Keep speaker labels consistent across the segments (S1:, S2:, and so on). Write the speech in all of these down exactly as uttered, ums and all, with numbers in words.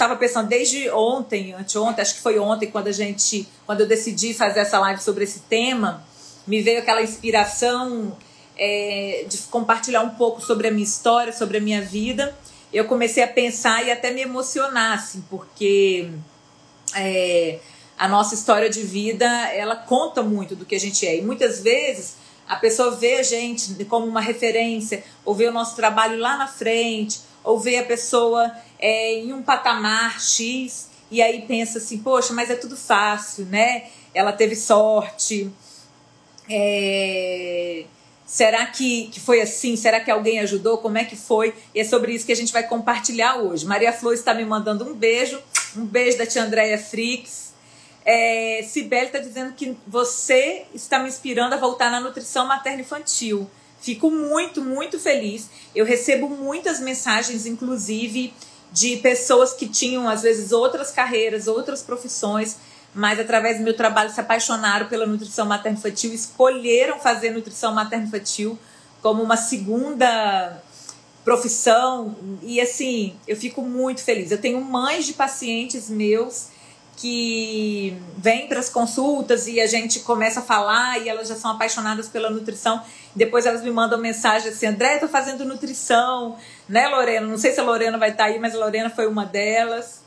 S1: estava pensando desde ontem, anteontem, acho que foi ontem, quando a gente, quando eu decidi fazer essa live sobre esse tema, me veio aquela inspiração é, de compartilhar um pouco sobre a minha história, sobre a minha vida. Eu comecei a pensar e até me emocionar, assim, porque é, a nossa história de vida, ela conta muito do que a gente é. E muitas vezes a pessoa vê a gente como uma referência, ou vê o nosso trabalho lá na frente, ou vê a pessoa é, em um patamar X, e aí pensa assim, poxa, mas é tudo fácil, né? Ela teve sorte. É... Será que, que foi assim? Será que alguém ajudou? Como é que foi? E é sobre isso que a gente vai compartilhar hoje. Maria Flor está me mandando um beijo. Um beijo da tia Andréia Frix. É, Cibele está dizendo que você está me inspirando a voltar na nutrição materno-infantil. Fico muito, muito feliz. Eu recebo muitas mensagens, inclusive, de pessoas que tinham, às vezes, outras carreiras, outras profissões, mas através do meu trabalho se apaixonaram pela nutrição materno-infantil, escolheram fazer nutrição materno-infantil como uma segunda profissão. E assim, eu fico muito feliz. Eu tenho mães de pacientes meus que vêm para as consultas e a gente começa a falar e elas já são apaixonadas pela nutrição. Depois elas me mandam mensagem assim, André, estou fazendo nutrição, né, Lorena? Não sei se a Lorena vai estar aí, mas a Lorena foi uma delas.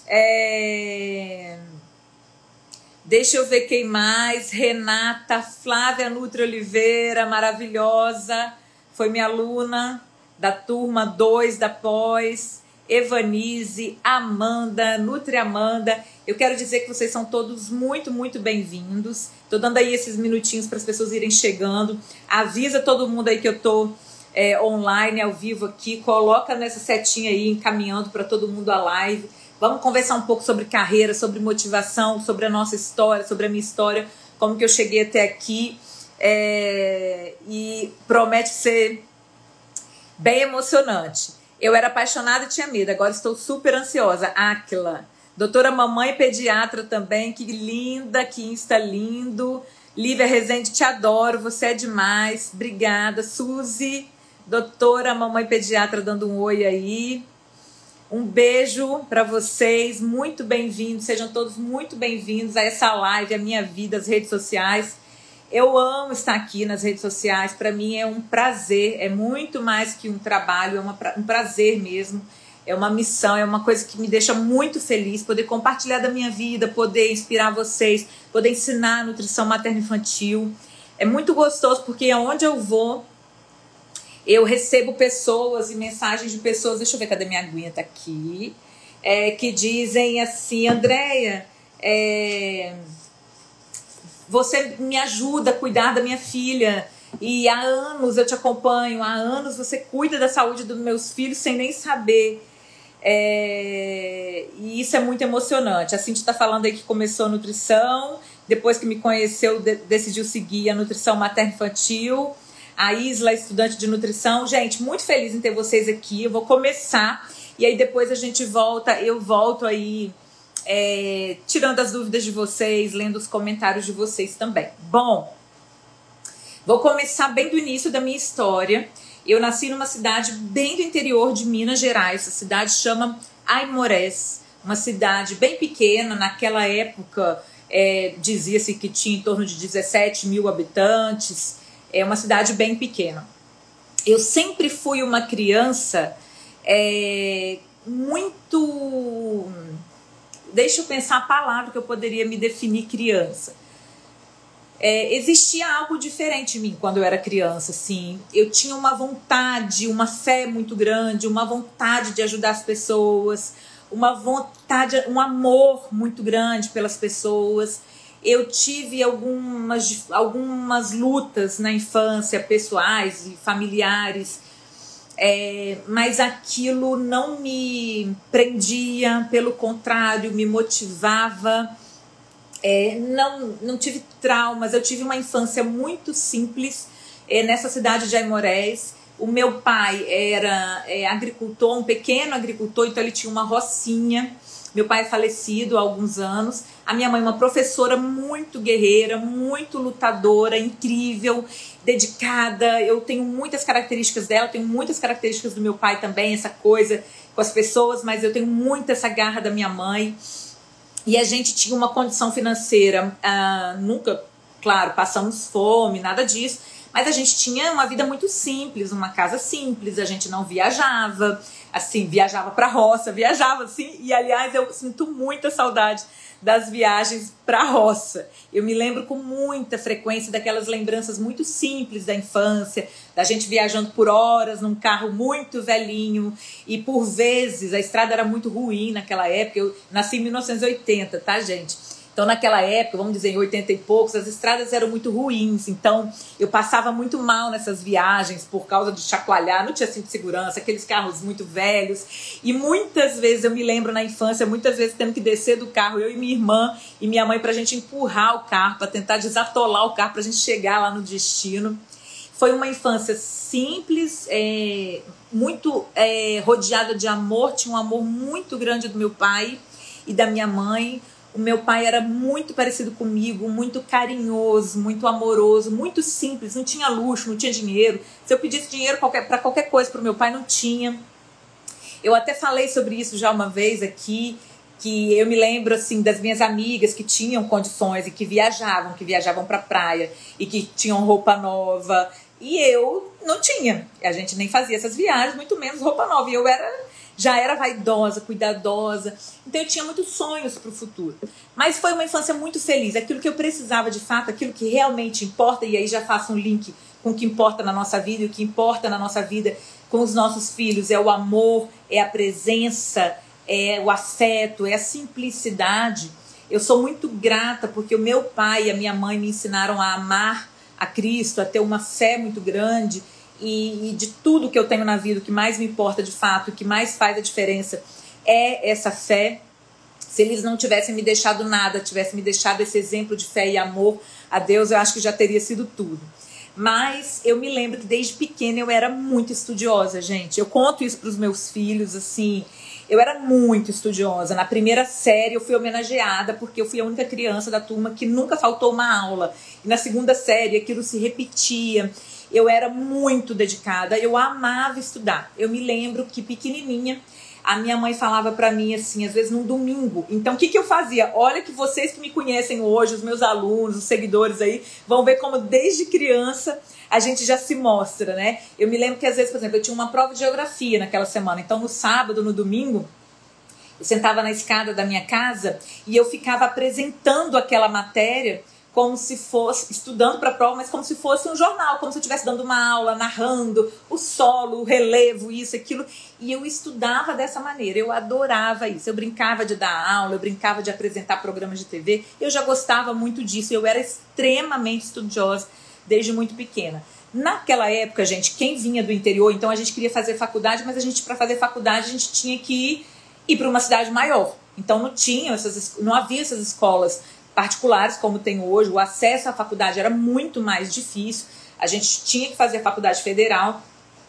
S1: É... Deixa eu ver quem mais. Renata, Flávia Nutri Oliveira, maravilhosa. Foi minha aluna da turma dois da pós. Evanise, Amanda, Nutri Amanda. Eu quero dizer que vocês são todos muito, muito bem-vindos. Estou dando aí esses minutinhos para as pessoas irem chegando. Avisa todo mundo aí que eu estou é, online, ao vivo aqui. Coloca nessa setinha aí, encaminhando para todo mundo a live. Vamos conversar um pouco sobre carreira, sobre motivação, sobre a nossa história, sobre a minha história, como que eu cheguei até aqui. É, e promete ser bem emocionante. Eu era apaixonada e tinha medo, agora estou super ansiosa. Áquila, doutora mamãe pediatra também, que linda, que insta lindo. Lívia Rezende, te adoro, você é demais. Obrigada. Suzy, doutora mamãe pediatra, dando um oi aí. Um beijo para vocês, muito bem-vindos, sejam todos muito bem-vindos a essa live, a minha vida, as redes sociais. Eu amo estar aqui nas redes sociais, para mim é um prazer, é muito mais que um trabalho, é uma, um prazer mesmo, é uma missão, é uma coisa que me deixa muito feliz, poder compartilhar da minha vida, poder inspirar vocês, poder ensinar nutrição materno-infantil. É muito gostoso porque aonde eu vou, eu recebo pessoas e mensagens de pessoas, deixa eu ver, cadê minha aguinha, tá aqui, é, que dizem assim, Andréia, é, você me ajuda a cuidar da minha filha, e há anos eu te acompanho, há anos você cuida da saúde dos meus filhos sem nem saber, é, e isso é muito emocionante. A Cintia tá falando aí que começou a nutrição, depois que me conheceu, de, decidiu seguir a nutrição materno-infantil. A Isla, estudante de nutrição. Gente, muito feliz em ter vocês aqui. Eu vou começar e aí depois a gente volta. Eu volto aí é, tirando as dúvidas de vocês, lendo os comentários de vocês também. Bom, vou começar bem do início da minha história. Eu nasci numa cidade bem do interior de Minas Gerais. A cidade chama Aimorés. Uma cidade bem pequena. Naquela época, é, dizia-se que tinha em torno de dezessete mil habitantes. É uma cidade bem pequena. Eu sempre fui uma criança é, muito... Deixa eu pensar a palavra que eu poderia me definir criança. É, existia algo diferente em mim quando eu era criança. Assim. Eu tinha uma vontade, uma fé muito grande, uma vontade de ajudar as pessoas, uma vontade, um amor muito grande pelas pessoas. Eu tive algumas, algumas lutas na infância, pessoais e familiares, é, mas aquilo não me prendia, pelo contrário, me motivava. É, não, não tive traumas, eu tive uma infância muito simples é, nessa cidade de Aimorés. O meu pai era é, agricultor, um pequeno agricultor, então ele tinha uma rocinha. Meu pai é falecido há alguns anos. A minha mãe é uma professora muito guerreira, muito lutadora, incrível, dedicada. Eu tenho muitas características dela, tenho muitas características do meu pai também, essa coisa com as pessoas, mas eu tenho muito essa garra da minha mãe. E a gente tinha uma condição financeira, uh, nunca, claro, passamos fome, nada disso, mas a gente tinha uma vida muito simples, uma casa simples, a gente não viajava, assim, viajava pra roça, viajava assim, e aliás eu sinto muita saudade das viagens pra roça. Eu me lembro com muita frequência daquelas lembranças muito simples da infância, da gente viajando por horas num carro muito velhinho, e por vezes a estrada era muito ruim naquela época. Eu nasci em mil novecentos e oitenta, tá, gente? Então, naquela época, vamos dizer, em oitenta e poucos, as estradas eram muito ruins. Então, eu passava muito mal nessas viagens por causa de chacoalhar, não tinha cinto de segurança, aqueles carros muito velhos. E muitas vezes, eu me lembro na infância, muitas vezes tendo que descer do carro, eu e minha irmã e minha mãe, pra gente empurrar o carro, pra tentar desatolar o carro, pra gente chegar lá no destino. Foi uma infância simples, é, muito é, rodeada de amor. Tinha um amor muito grande do meu pai e da minha mãe. O meu pai era muito parecido comigo, muito carinhoso, muito amoroso, muito simples, não tinha luxo, não tinha dinheiro. Se eu pedisse dinheiro para qualquer coisa para o meu pai, não tinha. Eu até falei sobre isso já uma vez aqui, que eu me lembro assim das minhas amigas que tinham condições e que viajavam, que viajavam para a praia e que tinham roupa nova. E eu não tinha. A gente nem fazia essas viagens, muito menos roupa nova. E eu era... já era vaidosa, cuidadosa, então eu tinha muitos sonhos para o futuro. Mas foi uma infância muito feliz, aquilo que eu precisava de fato, aquilo que realmente importa, e aí já faço um link com o que importa na nossa vida, e o que importa na nossa vida com os nossos filhos é o amor, é a presença, é o afeto, é a simplicidade. Eu sou muito grata porque o meu pai e a minha mãe me ensinaram a amar a Cristo, a ter uma fé muito grande. E, e de tudo que eu tenho na vida, o que mais me importa de fato, o que mais faz a diferença é essa fé. Se eles não tivessem me deixado nada, tivessem me deixado esse exemplo de fé e amor a Deus, eu acho que já teria sido tudo. Mas eu me lembro que desde pequena eu era muito estudiosa, gente. Eu conto isso para os meus filhos, assim, eu era muito estudiosa. Na primeira série eu fui homenageada porque eu fui a única criança da turma que nunca faltou uma aula. E na segunda série aquilo se repetia. Eu era muito dedicada, eu amava estudar. Eu me lembro que pequenininha, a minha mãe falava pra mim assim, às vezes num domingo. Então o que que eu fazia? Olha que vocês que me conhecem hoje, os meus alunos, os seguidores aí, vão ver como desde criança a gente já se mostra, né? Eu me lembro que às vezes, por exemplo, eu tinha uma prova de geografia naquela semana. Então no sábado, no domingo, eu sentava na escada da minha casa e eu ficava apresentando aquela matéria como se fosse, estudando para a prova, mas como se fosse um jornal, como se eu estivesse dando uma aula, narrando o solo, o relevo, isso, aquilo. E eu estudava dessa maneira, eu adorava isso. Eu brincava de dar aula, eu brincava de apresentar programas de T V, eu já gostava muito disso, eu era extremamente estudiosa desde muito pequena. Naquela época, gente, quem vinha do interior, então a gente queria fazer faculdade, mas a gente, para fazer faculdade, a gente tinha que ir para uma cidade maior. Então não tinha essas, não havia essas escolas particulares como tem hoje, o acesso à faculdade era muito mais difícil, a gente tinha que fazer faculdade federal,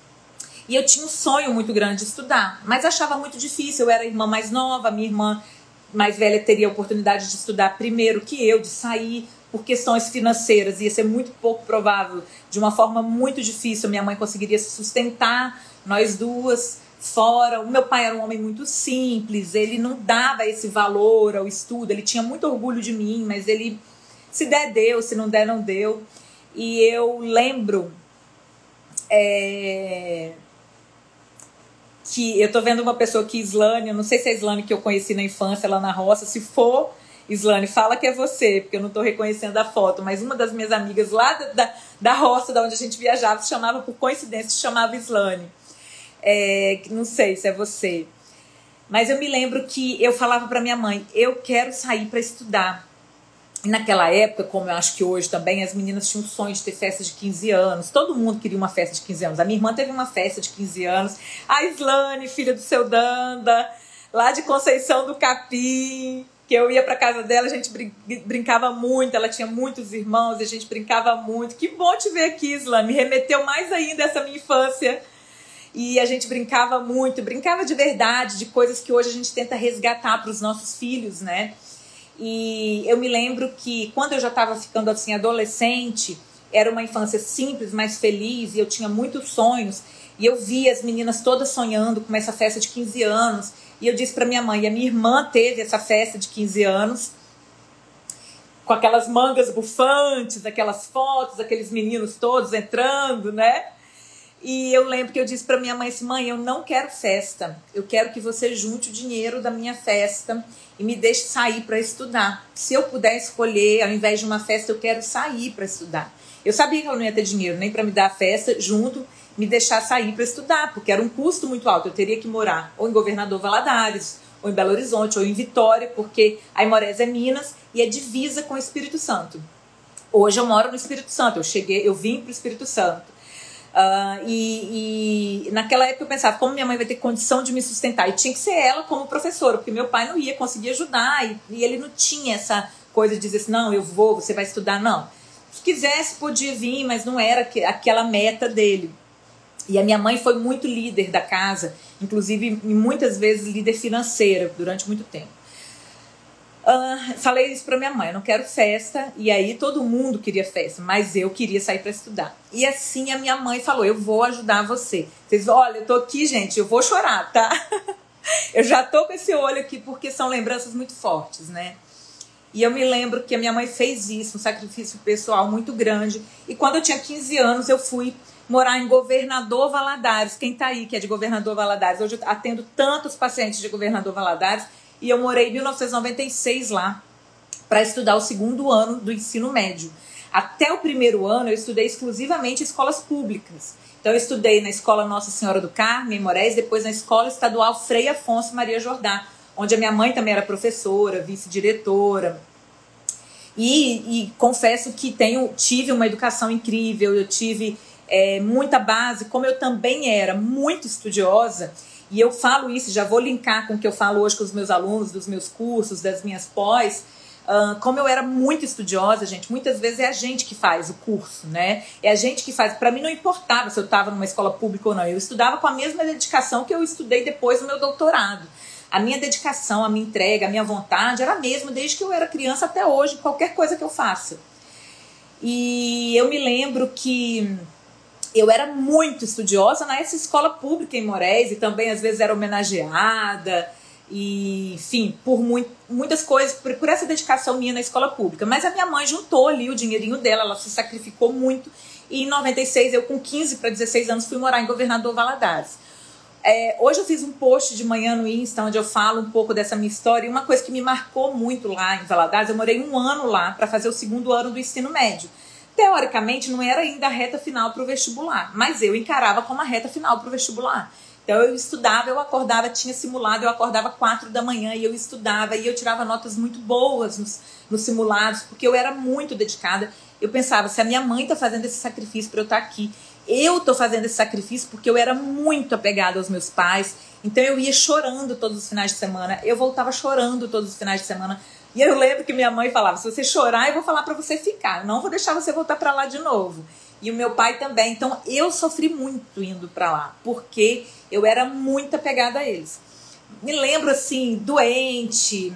S1: e eu tinha um sonho muito grande de estudar, mas achava muito difícil. Eu era a irmã mais nova, minha irmã mais velha teria a oportunidade de estudar primeiro que eu, de sair por questões financeiras, ia ser muito pouco provável, de uma forma muito difícil, minha mãe conseguiria se sustentar, nós duas fora. O meu pai era um homem muito simples, ele não dava esse valor ao estudo, ele tinha muito orgulho de mim, mas ele, se der, deu, se não der, não deu. E eu lembro é, que eu tô vendo uma pessoa aqui, Islane, eu não sei se é a Islane que eu conheci na infância lá na roça, se for, Islane, fala que é você, porque eu não tô reconhecendo a foto, mas uma das minhas amigas lá da, da, da roça, da onde a gente viajava, se chamava, por coincidência, se chamava Islane. É, não sei se é você, mas eu me lembro que eu falava para minha mãe, eu quero sair para estudar. E naquela época, como eu acho que hoje também, as meninas tinham sonho de ter festa de quinze anos, todo mundo queria uma festa de quinze anos. A minha irmã teve uma festa de quinze anos, a Islane, filha do seu Danda, lá de Conceição do Capim, que eu ia para casa dela, a gente brin brincava muito, ela tinha muitos irmãos, a gente brincava muito. Que bom te ver aqui, Islane, me remeteu mais ainda essa minha infância. E a gente brincava muito, brincava de verdade, de coisas que hoje a gente tenta resgatar para os nossos filhos, né? E eu me lembro que quando eu já estava ficando assim adolescente, era uma infância simples, mas feliz, e eu tinha muitos sonhos. E eu via as meninas todas sonhando com essa festa de quinze anos. E eu disse para minha mãe, e a minha irmã teve essa festa de quinze anos, com aquelas mangas bufantes, aquelas fotos, aqueles meninos todos entrando, né? E eu lembro que eu disse para minha mãe assim, mãe, eu não quero festa, eu quero que você junte o dinheiro da minha festa e me deixe sair para estudar. Se eu puder escolher, ao invés de uma festa, eu quero sair para estudar. Eu sabia que eu não ia ter dinheiro nem para me dar a festa junto, me deixar sair para estudar, porque era um custo muito alto. Eu teria que morar ou em Governador Valadares, ou em Belo Horizonte, ou em Vitória, porque Aimorés é Minas e é divisa com o Espírito Santo. Hoje eu moro no Espírito Santo, eu cheguei, eu vim para o Espírito Santo. Uh, e, e naquela época eu pensava, como minha mãe vai ter condição de me sustentar? E tinha que ser ela como professora, porque meu pai não ia conseguir ajudar, e, e ele não tinha essa coisa de dizer assim, não, eu vou, você vai estudar, não. Se quisesse, podia vir, mas não era que, aquela meta dele. E a minha mãe foi muito líder da casa, inclusive muitas vezes líder financeira, durante muito tempo. Uh, falei isso pra minha mãe, eu não quero festa, e aí todo mundo queria festa, mas eu queria sair para estudar. E assim a minha mãe falou, eu vou ajudar você. Vocês, olha, eu tô aqui, gente, eu vou chorar, tá? Eu já tô com esse olho aqui porque são lembranças muito fortes, né? E eu me lembro que a minha mãe fez isso, um sacrifício pessoal muito grande. E quando eu tinha quinze anos, eu fui morar em Governador Valadares. Quem tá aí que é de Governador Valadares? Hoje eu atendo tantos pacientes de Governador Valadares. E eu morei em mil novecentos e noventa e seis lá para estudar o segundo ano do ensino médio. Até o primeiro ano eu estudei exclusivamente em escolas públicas. Então eu estudei na Escola Nossa Senhora do Carmo, em Moraes, depois na Escola Estadual Frei Afonso Maria Jordá, onde a minha mãe também era professora, vice-diretora. E, e confesso que tenho, tive uma educação incrível, eu tive é, muita base, como eu também era muito estudiosa. E eu falo isso, já vou linkar com o que eu falo hoje com os meus alunos, dos meus cursos, das minhas pós. Uh, como eu era muito estudiosa, gente, muitas vezes é a gente que faz o curso, né? É a gente que faz. Para mim não importava se eu estava numa escola pública ou não. Eu estudava com a mesma dedicação que eu estudei depois do meu doutorado. A minha dedicação, a minha entrega, a minha vontade era a mesma desde que eu era criança até hoje, qualquer coisa que eu faça. E eu me lembro que eu era muito estudiosa nessa escola pública em Moraes e também às vezes era homenageada e, enfim, por muito, muitas coisas, por, por essa dedicação minha na escola pública. Mas a minha mãe juntou ali o dinheirinho dela, ela se sacrificou muito e em noventa e seis, eu com quinze para dezesseis anos fui morar em Governador Valadares. É, hoje eu fiz um post de manhã no Insta onde eu falo um pouco dessa minha história e uma coisa que me marcou muito lá em Valadares, eu morei um ano lá para fazer o segundo ano do ensino médio. Teoricamente, não era ainda a reta final para o vestibular, mas eu encarava como a reta final para o vestibular. Então, eu estudava, eu acordava, tinha simulado, eu acordava quatro da manhã e eu estudava, e eu tirava notas muito boas nos, nos simulados, porque eu era muito dedicada. Eu pensava, se a minha mãe está fazendo esse sacrifício para eu estar aqui, eu estou fazendo esse sacrifício porque eu era muito apegada aos meus pais, então eu ia chorando todos os finais de semana, eu voltava chorando todos os finais de semana. E eu lembro que minha mãe falava, se você chorar, eu vou falar para você ficar, não vou deixar você voltar para lá de novo. E o meu pai também, então eu sofri muito indo para lá, porque eu era muito apegada a eles. Me lembro assim, doente,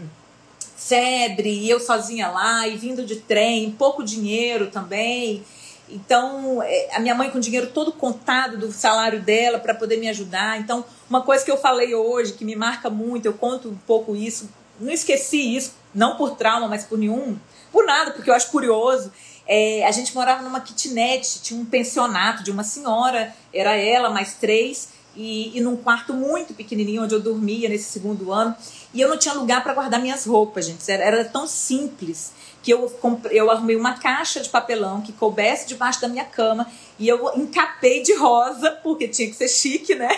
S1: febre, e eu sozinha lá, e vindo de trem, pouco dinheiro também. Então, a minha mãe com o dinheiro todo contado do salário dela para poder me ajudar. Então, uma coisa que eu falei hoje, que me marca muito, eu conto um pouco isso, não esqueci isso, não por trauma, mas por nenhum, por nada, porque eu acho curioso. É, a gente morava numa kitnet, tinha um pensionato de uma senhora, era ela, mais três, e, e num quarto muito pequenininho, onde eu dormia nesse segundo ano, e eu não tinha lugar para guardar minhas roupas, gente, era, era tão simples, que eu, comprei, eu arrumei uma caixa de papelão que coubesse debaixo da minha cama, e eu encapei de rosa, porque tinha que ser chique, né?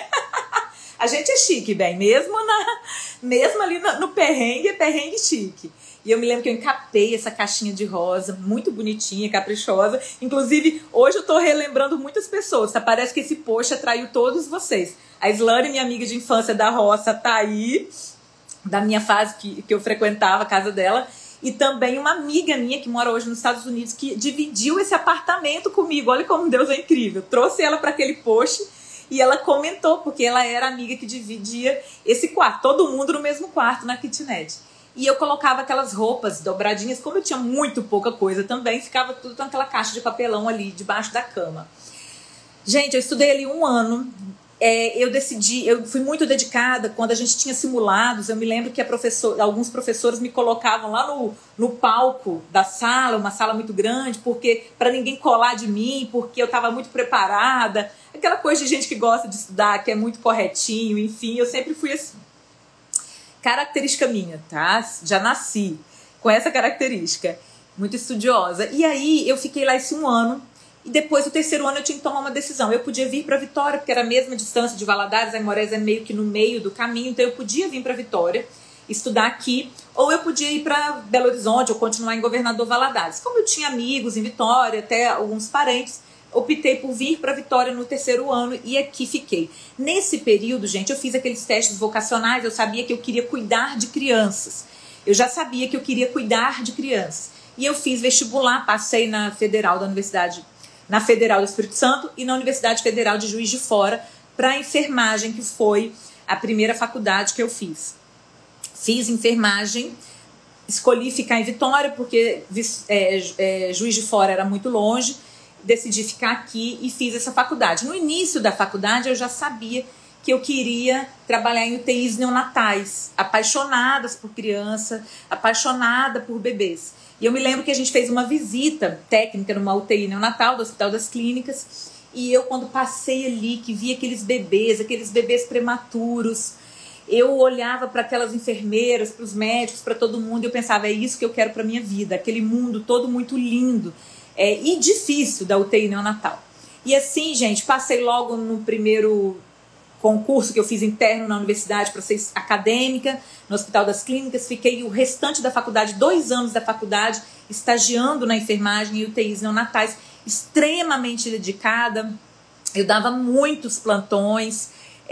S1: A gente é chique, bem, mesmo, na, mesmo ali no, no perrengue, é perrengue chique. E eu me lembro que eu encapei essa caixinha de rosa, muito bonitinha, caprichosa. Inclusive, hoje eu tô relembrando muitas pessoas, tá? Parece que esse post atraiu todos vocês. A Islane, minha amiga de infância da roça, tá aí, da minha fase que, que eu frequentava a casa dela. E também uma amiga minha que mora hoje nos Estados Unidos, que dividiu esse apartamento comigo. Olha como Deus é incrível. Trouxe ela para aquele post. E ela comentou, porque ela era amiga que dividia esse quarto, todo mundo no mesmo quarto na kitnet. E eu colocava aquelas roupas dobradinhas, como eu tinha muito pouca coisa também, ficava tudo naquela caixa de papelão ali debaixo da cama. Gente, eu estudei ali um ano. É, eu decidi, eu fui muito dedicada. Quando a gente tinha simulados, eu me lembro que a professor, alguns professores me colocavam lá no, no palco da sala, uma sala muito grande, porque para ninguém colar de mim, porque eu estava muito preparada, aquela coisa de gente que gosta de estudar, que é muito corretinho, enfim, eu sempre fui assim. Característica minha, tá? Já nasci com essa característica, muito estudiosa. E aí eu fiquei lá esse um ano. E depois, no terceiro ano, eu tinha que tomar uma decisão. Eu podia vir para Vitória, porque era a mesma distância de Valadares, Aimorés é meio que no meio do caminho, então eu podia vir para Vitória, estudar aqui, ou eu podia ir para Belo Horizonte, ou continuar em Governador Valadares. Como eu tinha amigos em Vitória, até alguns parentes, optei por vir para Vitória no terceiro ano e aqui fiquei. Nesse período, gente, eu fiz aqueles testes vocacionais, eu sabia que eu queria cuidar de crianças. Eu já sabia que eu queria cuidar de crianças. E eu fiz vestibular, passei na Federal da Universidade na Federal do Espírito Santo e na Universidade Federal de Juiz de Fora para enfermagem, que foi a primeira faculdade que eu fiz. Fiz enfermagem, escolhi ficar em Vitória porque é, é, Juiz de Fora era muito longe, decidi ficar aqui e fiz essa faculdade. No início da faculdade eu já sabia que eu queria trabalhar em U T Is neonatais, apaixonadas por criança, apaixonada por bebês. E eu me lembro que a gente fez uma visita técnica numa U T I neonatal do Hospital das Clínicas, e eu, quando passei ali, que vi aqueles bebês, aqueles bebês prematuros, eu olhava para aquelas enfermeiras, para os médicos, para todo mundo, e eu pensava, é isso que eu quero para minha vida, aquele mundo todo muito lindo é, e difícil da U T I neonatal. E assim, gente, passei logo no primeiro concurso que eu fiz interno na universidade para ser acadêmica, no Hospital das Clínicas, fiquei o restante da faculdade, dois anos da faculdade, estagiando na enfermagem e U T Is neonatais, extremamente dedicada, eu dava muitos plantões,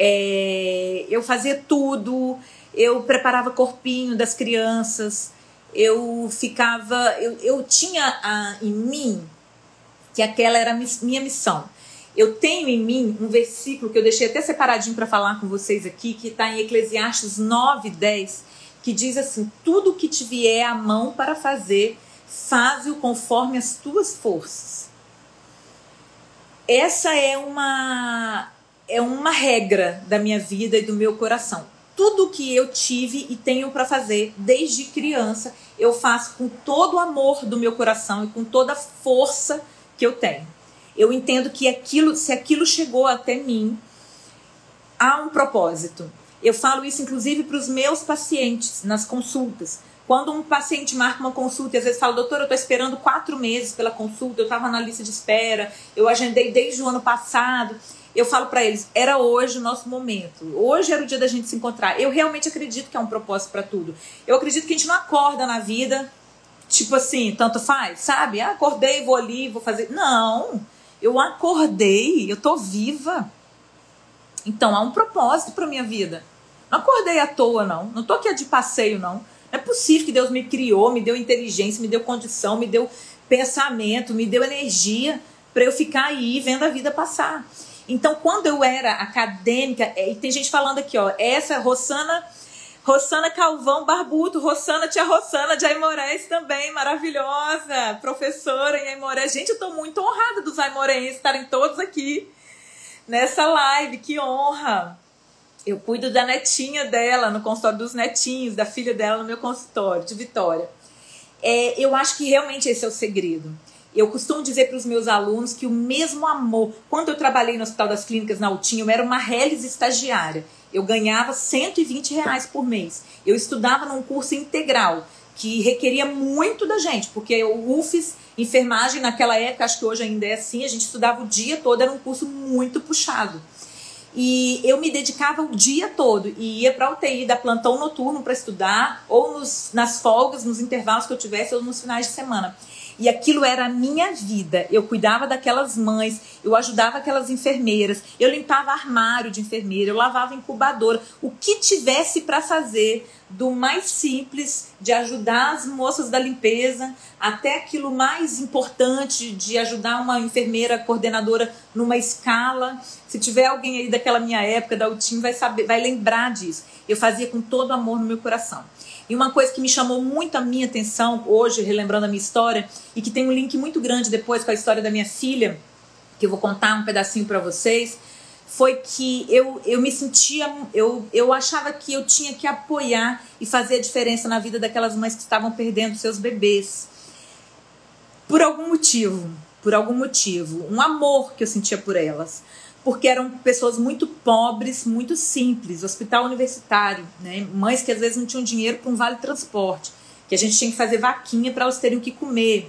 S1: é, eu fazia tudo, eu preparava corpinho das crianças, eu ficava, eu, eu tinha a, em mim, que aquela era a minha missão. Eu tenho em mim um versículo que eu deixei até separadinho para falar com vocês aqui, que está em Eclesiastes nove, dez, que diz assim, tudo que te vier à mão para fazer, faze-o conforme as tuas forças. Essa é uma, é uma regra da minha vida e do meu coração. Tudo que eu tive e tenho para fazer desde criança, eu faço com todo o amor do meu coração e com toda a força que eu tenho. Eu entendo que aquilo, se aquilo chegou até mim, há um propósito. Eu falo isso, inclusive, para os meus pacientes, nas consultas. Quando um paciente marca uma consulta e às vezes fala, doutor, eu estou esperando quatro meses pela consulta, eu estava na lista de espera, eu agendei desde o ano passado. Eu falo para eles, era hoje o nosso momento. Hoje era o dia da gente se encontrar. Eu realmente acredito que há um propósito para tudo. Eu acredito que a gente não acorda na vida, tipo assim, tanto faz, sabe? Ah, acordei, vou ali, vou fazer... Não! Eu acordei, eu tô viva. Então há um propósito para minha vida. Não acordei à toa, não. Não tô aqui de passeio, não. Não é possível que Deus me criou, me deu inteligência, me deu condição, me deu pensamento, me deu energia para eu ficar aí vendo a vida passar. Então, quando eu era acadêmica, e tem gente falando aqui, ó, essa Rossana, Rossana Calvão Barbuto, Rossana, tia Rossana de Aimorés também, maravilhosa, professora em Aimorés. Gente, eu tô muito honrada dos aimorenses estarem todos aqui nessa live, que honra. Eu cuido da netinha dela, no consultório dos netinhos, da filha dela no meu consultório de Vitória. É, eu acho que realmente esse é o segredo. Eu costumo dizer para os meus alunos que o mesmo amor... Quando eu trabalhei no Hospital das Clínicas na Altinho, eu era uma reles estagiária. Eu ganhava cento e vinte reais por mês. Eu estudava num curso integral, que requeria muito da gente, porque o U F S, enfermagem, naquela época, acho que hoje ainda é assim, a gente estudava o dia todo, era um curso muito puxado. E eu me dedicava o dia todo e ia para a U T I, dar plantão noturno para estudar, ou nos, nas folgas, nos intervalos que eu tivesse, ou nos finais de semana. E aquilo era a minha vida. Eu cuidava daquelas mães, eu ajudava aquelas enfermeiras, eu limpava armário de enfermeira, eu lavava incubadora, o que tivesse para fazer, do mais simples de ajudar as moças da limpeza até aquilo mais importante de ajudar uma enfermeira coordenadora numa escala. Se tiver alguém aí daquela minha época da U T I M vai saber, vai lembrar disso. Eu fazia com todo amor no meu coração. E uma coisa que me chamou muito a minha atenção hoje, relembrando a minha história, e que tem um link muito grande depois com a história da minha filha, que eu vou contar um pedacinho para vocês, foi que eu, eu me sentia, eu, eu achava que eu tinha que apoiar e fazer a diferença na vida daquelas mães que estavam perdendo seus bebês. Por algum motivo, por algum motivo, um amor que eu sentia por elas. Porque eram pessoas muito pobres, muito simples, hospital universitário, né? Mães que às vezes não tinham dinheiro para um vale transporte, que a gente tinha que fazer vaquinha para elas terem o que comer.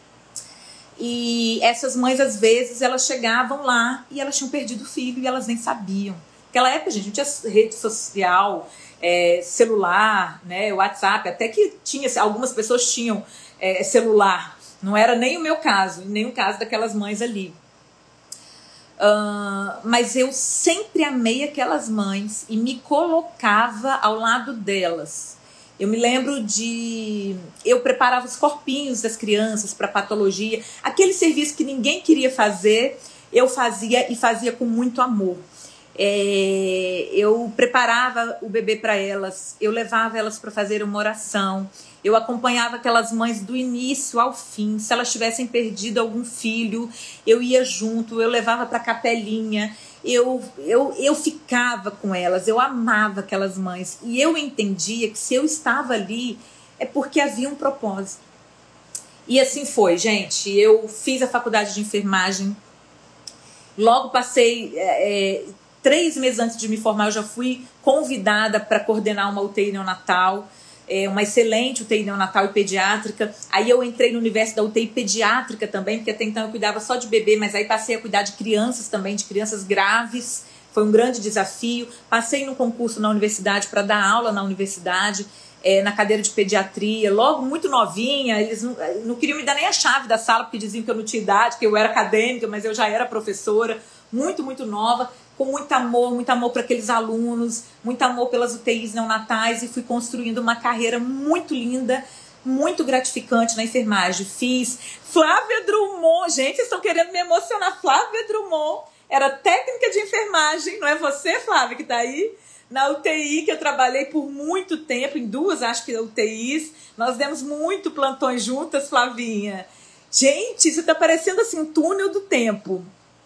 S1: E essas mães, às vezes, elas chegavam lá e elas tinham perdido o filho e elas nem sabiam. Naquela época, gente, não tinha rede social, é, celular, né, WhatsApp, até que tinha, algumas pessoas tinham é, celular. Não era nem o meu caso, nem o caso daquelas mães ali. Uh, mas eu sempre amei aquelas mães e me colocava ao lado delas. Eu me lembro de... Eu preparava os corpinhos das crianças para patologia. Aquele serviço que ninguém queria fazer, eu fazia e fazia com muito amor. É, eu preparava o bebê para elas, eu levava elas para fazer uma oração. Eu acompanhava aquelas mães do início ao fim. Se elas tivessem perdido algum filho, eu ia junto, eu levava para a capelinha. Eu, eu, eu ficava com elas, eu amava aquelas mães. E eu entendia que se eu estava ali, é porque havia um propósito. E assim foi, gente. Eu fiz a faculdade de enfermagem. Logo passei... É, três meses antes de me formar, eu já fui convidada para coordenar uma U T I neonatal. É, uma excelente U T I neonatal e pediátrica. Aí eu entrei no universo da U T I pediátrica também, porque até então eu cuidava só de bebê, mas aí passei a cuidar de crianças também, de crianças graves. Foi um grande desafio. Passei no concurso na universidade para dar aula na universidade, é, na cadeira de pediatria, logo muito novinha. Eles não, não queriam me dar nem a chave da sala, porque diziam que eu não tinha idade, que eu era acadêmica, mas eu já era professora, muito, muito nova, com muito amor, muito amor para aqueles alunos, muito amor pelas U T Is neonatais, e fui construindo uma carreira muito linda, muito gratificante na enfermagem. Fiz Flávia Drummond, gente, vocês estão querendo me emocionar. Flávia Drummond era técnica de enfermagem, não é você, Flávia, que está aí? Na U T I, que eu trabalhei por muito tempo, em duas, acho que U T Is, nós demos muito plantões juntas, Flavinha. Gente, isso está parecendo assim um túnel do tempo.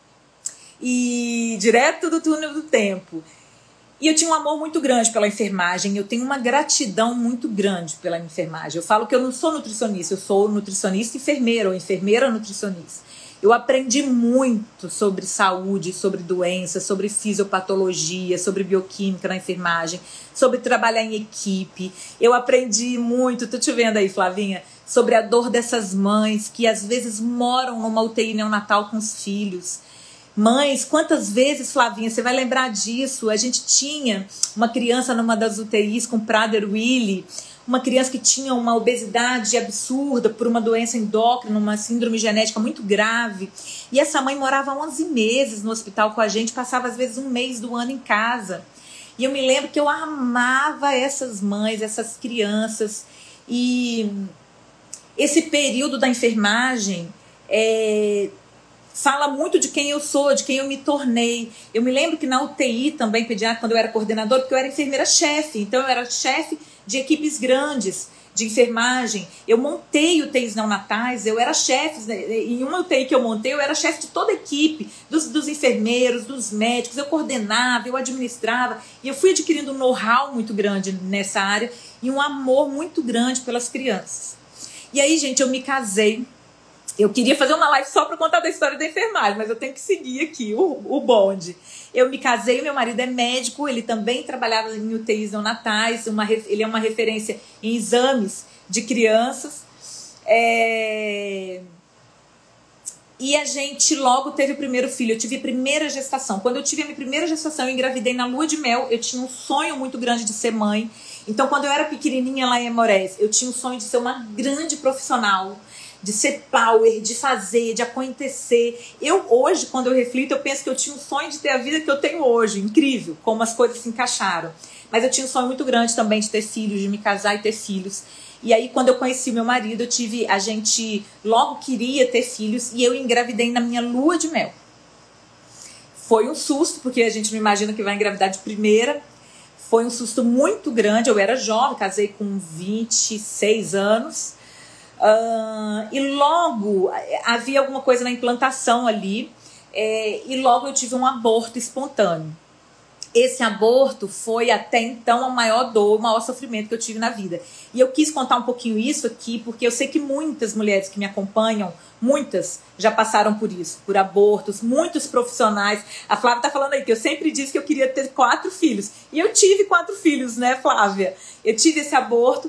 S1: E direto do túnel do tempo. E eu tinha um amor muito grande pela enfermagem, eu tenho uma gratidão muito grande pela enfermagem. Eu falo que eu não sou nutricionista, eu sou nutricionista enfermeira, ou enfermeira nutricionista. Eu aprendi muito sobre saúde, sobre doenças, sobre fisiopatologia, sobre bioquímica na enfermagem, sobre trabalhar em equipe. Eu aprendi muito, tô te vendo aí, Flavinha, sobre a dor dessas mães que às vezes moram numa U T I neonatal com os filhos. Mães, quantas vezes, Flavinha, você vai lembrar disso? A gente tinha uma criança numa das U T Is com Prader-Willi, uma criança que tinha uma obesidade absurda por uma doença endócrina, uma síndrome genética muito grave. E essa mãe morava onze meses no hospital com a gente, passava às vezes um mês do ano em casa. E eu me lembro que eu amava essas mães, essas crianças. E esse período da enfermagem é... fala muito de quem eu sou, de quem eu me tornei. Eu me lembro que na U T I também, pediátrica, quando eu era coordenadora, porque eu era enfermeira-chefe, então eu era chefe de equipes grandes de enfermagem. Eu montei U T Is neonatais, eu era chefe, em uma U T I que eu montei, eu era chefe de toda a equipe, dos, dos enfermeiros, dos médicos, eu coordenava, eu administrava, e eu fui adquirindo um know-how muito grande nessa área e um amor muito grande pelas crianças. E aí, gente, eu me casei. Eu queria fazer uma live só para contar da história da enfermagem, mas eu tenho que seguir aqui o, o bonde. Eu me casei, meu marido é médico, ele também trabalhava em U T Is neonatais, uma, ele é uma referência em exames de crianças. É... E a gente logo teve o primeiro filho, eu tive a primeira gestação. Quando eu tive a minha primeira gestação, eu engravidei na lua de mel, eu tinha um sonho muito grande de ser mãe. Então, quando eu era pequenininha lá em Amorés, eu tinha um sonho de ser uma grande profissional, de ser power, de fazer, de acontecer. Eu hoje, quando eu reflito, eu penso que eu tinha um sonho de ter a vida que eu tenho hoje. Incrível como as coisas se encaixaram. Mas eu tinha um sonho muito grande também de ter filhos, de me casar e ter filhos. E aí, quando eu conheci meu marido, eu tive, a gente logo queria ter filhos e eu engravidei na minha lua de mel. Foi um susto, porque a gente não imagina que vai engravidar de primeira. Foi um susto muito grande. Eu era jovem, casei com vinte e seis anos. Uh, e logo havia alguma coisa na implantação ali. É, e logo eu tive um aborto espontâneo. Esse aborto foi até então a maior dor, o maior sofrimento que eu tive na vida. E eu quis contar um pouquinho isso aqui, porque eu sei que muitas mulheres que me acompanham, muitas já passaram por isso, por abortos, muitos profissionais. A Flávia tá falando aí que eu sempre disse que eu queria ter quatro filhos. E eu tive quatro filhos, né, Flávia? Eu tive esse aborto.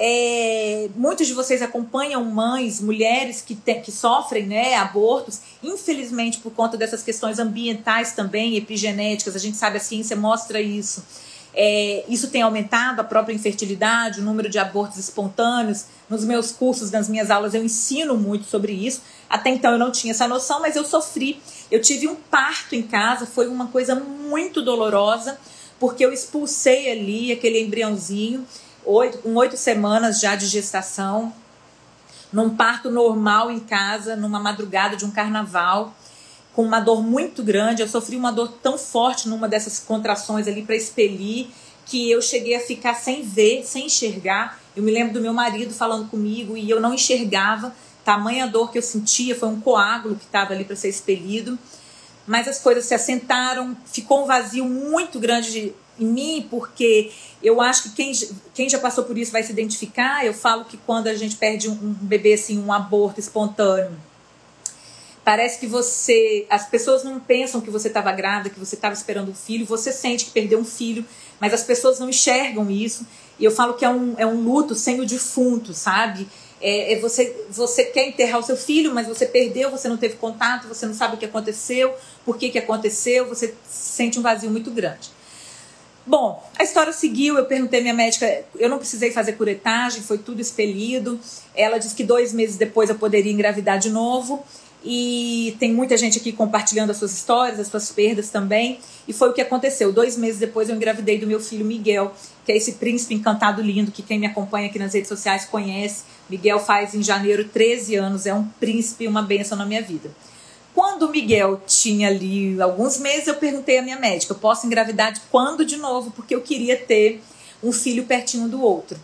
S1: É, muitos de vocês acompanham mães, mulheres que, te, que sofrem, né, abortos, infelizmente por conta dessas questões ambientais também, epigenéticas, a gente sabe, a ciência mostra isso. É, isso tem aumentado a própria infertilidade, o número de abortos espontâneos. Nos meus cursos, nas minhas aulas, eu ensino muito sobre isso. Até então eu não tinha essa noção, mas eu sofri. Eu tive um parto em casa, foi uma coisa muito dolorosa, porque eu expulsei ali aquele embriãozinho, Oito, com oito semanas já de gestação, num parto normal em casa, numa madrugada de um carnaval, com uma dor muito grande. Eu sofri uma dor tão forte numa dessas contrações ali para expelir, que eu cheguei a ficar sem ver, sem enxergar. Eu me lembro do meu marido falando comigo e eu não enxergava, tamanha dor que eu sentia, foi um coágulo que estava ali para ser expelido. Mas as coisas se assentaram, ficou um vazio muito grande de, em mim, porque eu acho que quem, quem já passou por isso vai se identificar. Eu falo que quando a gente perde um, um bebê, assim, um aborto espontâneo, parece que você... As pessoas não pensam que você estava grávida, que você estava esperando um filho, você sente que perdeu um filho, mas as pessoas não enxergam isso. E eu falo que é um, é um luto sem o defunto, sabe? É, é você, você quer enterrar o seu filho, mas você perdeu, você não teve contato, você não sabe o que aconteceu, por que que aconteceu, você sente um vazio muito grande. Bom, a história seguiu, eu perguntei à minha médica, eu não precisei fazer curetagem, foi tudo expelido. Ela disse que dois meses depois eu poderia engravidar de novo. E tem muita gente aqui compartilhando as suas histórias, as suas perdas também. E foi o que aconteceu. Dois meses depois eu engravidei do meu filho Miguel, que é esse príncipe encantado lindo, que quem me acompanha aqui nas redes sociais conhece. Miguel faz em janeiro treze anos, é um príncipe e uma bênção na minha vida. Quando o Miguel tinha ali alguns meses, eu perguntei à minha médica, eu posso engravidar de quando de novo? Porque eu queria ter um filho pertinho do outro.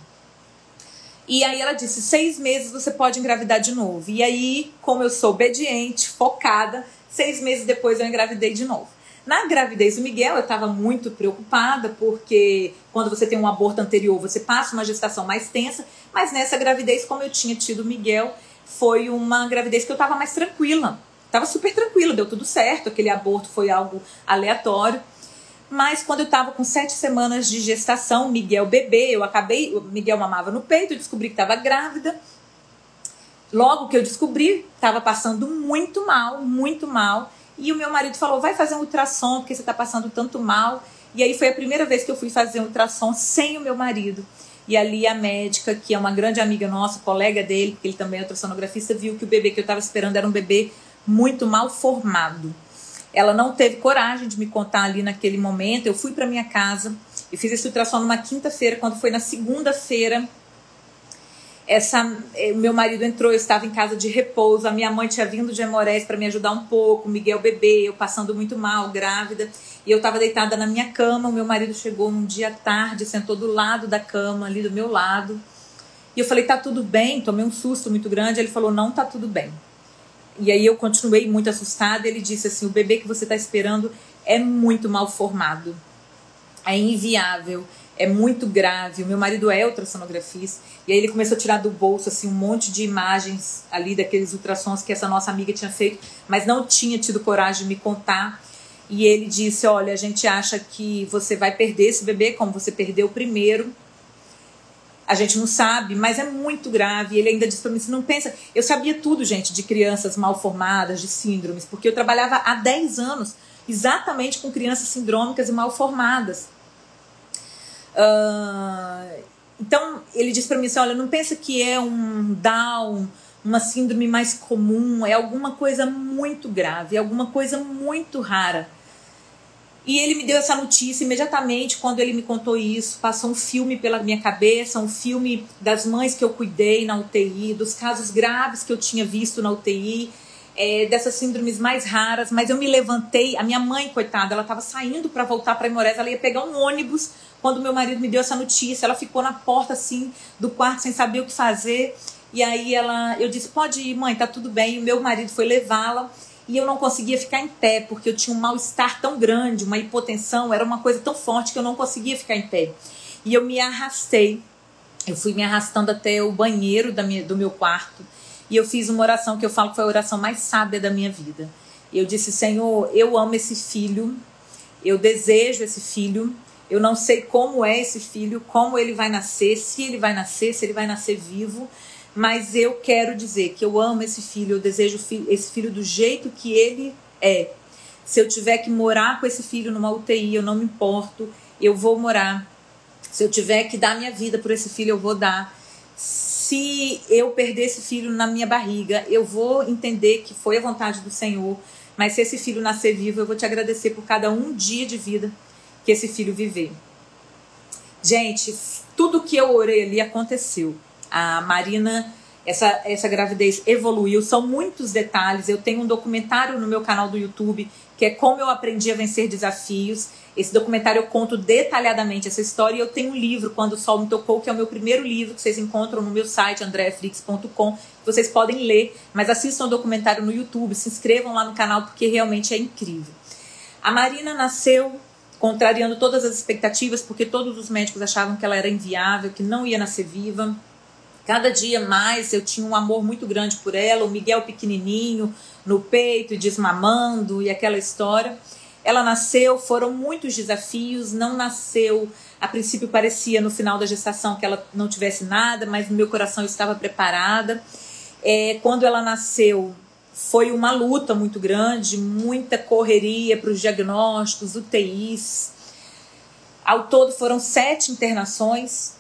S1: E aí ela disse, seis meses você pode engravidar de novo. E aí, como eu sou obediente, focada, seis meses depois eu engravidei de novo. Na gravidez do Miguel, eu estava muito preocupada, porque quando você tem um aborto anterior, você passa uma gestação mais tensa, mas nessa gravidez, como eu tinha tido o Miguel, foi uma gravidez que eu estava mais tranquila. Estava super tranquila, deu tudo certo, aquele aborto foi algo aleatório. Mas quando eu estava com sete semanas de gestação, Miguel bebê, eu acabei, o Miguel mamava no peito, eu descobri que estava grávida. Logo que eu descobri, estava passando muito mal, muito mal. E o meu marido falou, vai fazer um ultrassom, porque você está passando tanto mal. E aí foi a primeira vez que eu fui fazer um ultrassom sem o meu marido. E ali a médica, que é uma grande amiga nossa, colega dele, porque ele também é ultrassonografista, viu que o bebê que eu estava esperando era um bebê muito mal formado. Ela não teve coragem de me contar ali naquele momento. Eu fui para minha casa e fiz esse ultrassom numa quinta-feira. Quando foi na segunda-feira, essa, o meu marido entrou, eu estava em casa de repouso. A minha mãe tinha vindo de Amorés para me ajudar um pouco. Miguel bebê, eu passando muito mal, grávida. E eu estava deitada na minha cama. O meu marido chegou um dia à tarde, sentou do lado da cama, ali do meu lado. E eu falei, tá tudo bem? Tomei um susto muito grande. Ele falou, não tá tudo bem. E aí eu continuei muito assustada. Ele disse assim, o bebê que você está esperando é muito mal formado, é inviável, é muito grave. O meu marido é ultrassonografista. E aí ele começou a tirar do bolso assim, um monte de imagens ali daqueles ultrassons que essa nossa amiga tinha feito, mas não tinha tido coragem de me contar. E ele disse, olha, a gente acha que você vai perder esse bebê como você perdeu o primeiro. A gente não sabe, mas é muito grave. Ele ainda disse pra mim, você não pensa... Eu sabia tudo, gente, de crianças mal formadas, de síndromes, porque eu trabalhava há dez anos exatamente com crianças sindrômicas e mal formadas. Uh... Então, ele disse pra mim assim, olha, não pensa que é um Down, uma síndrome mais comum, é alguma coisa muito grave, é alguma coisa muito rara. E ele me deu essa notícia imediatamente. Quando ele me contou isso, passou um filme pela minha cabeça, um filme das mães que eu cuidei na U T I, dos casos graves que eu tinha visto na U T I, é, dessas síndromes mais raras. Mas eu me levantei, a minha mãe, coitada, ela estava saindo para voltar para Imorés, ela ia pegar um ônibus quando meu marido me deu essa notícia. Ela ficou na porta assim do quarto sem saber o que fazer. E aí ela, eu disse, pode ir, mãe, tá tudo bem. E o meu marido foi levá-la. E eu não conseguia ficar em pé, porque eu tinha um mal-estar tão grande, uma hipotensão, era uma coisa tão forte que eu não conseguia ficar em pé. E eu me arrastei, eu fui me arrastando até o banheiro da minha, do meu quarto, e eu fiz uma oração que eu falo que foi a oração mais sábia da minha vida. Eu disse, Senhor, eu amo esse filho, eu desejo esse filho, eu não sei como é esse filho, como ele vai nascer, se ele vai nascer, se ele vai nascer vivo, mas eu quero dizer que eu amo esse filho, eu desejo esse filho do jeito que ele é. Se eu tiver que morar com esse filho numa U T I, eu não me importo, eu vou morar. Se eu tiver que dar minha vida por esse filho, eu vou dar. Se eu perder esse filho na minha barriga, eu vou entender que foi a vontade do Senhor. Mas se esse filho nascer vivo, eu vou te agradecer por cada um dia de vida que esse filho viver. Gente, tudo que eu orei ali aconteceu. A Marina, essa, essa gravidez evoluiu, são muitos detalhes. Eu tenho um documentário no meu canal do YouTube, que é Como Eu Aprendi a Vencer Desafios. Esse documentário eu conto detalhadamente essa história. E eu tenho um livro, Quando o Sol Me Tocou, que é o meu primeiro livro, que vocês encontram no meu site, andrea frix ponto com. Vocês podem ler, mas assistam o documentário no YouTube, se inscrevam lá no canal, porque realmente é incrível. A Marina nasceu contrariando todas as expectativas, porque todos os médicos achavam que ela era inviável, que não ia nascer viva. Cada dia mais eu tinha um amor muito grande por ela, o Miguel pequenininho no peito, desmamando e aquela história. Ela nasceu, foram muitos desafios, não nasceu, a princípio parecia no final da gestação que ela não tivesse nada, mas no meu coração eu estava preparada. É, quando ela nasceu, foi uma luta muito grande, muita correria para os diagnósticos, U T Is. Ao todo foram sete internações.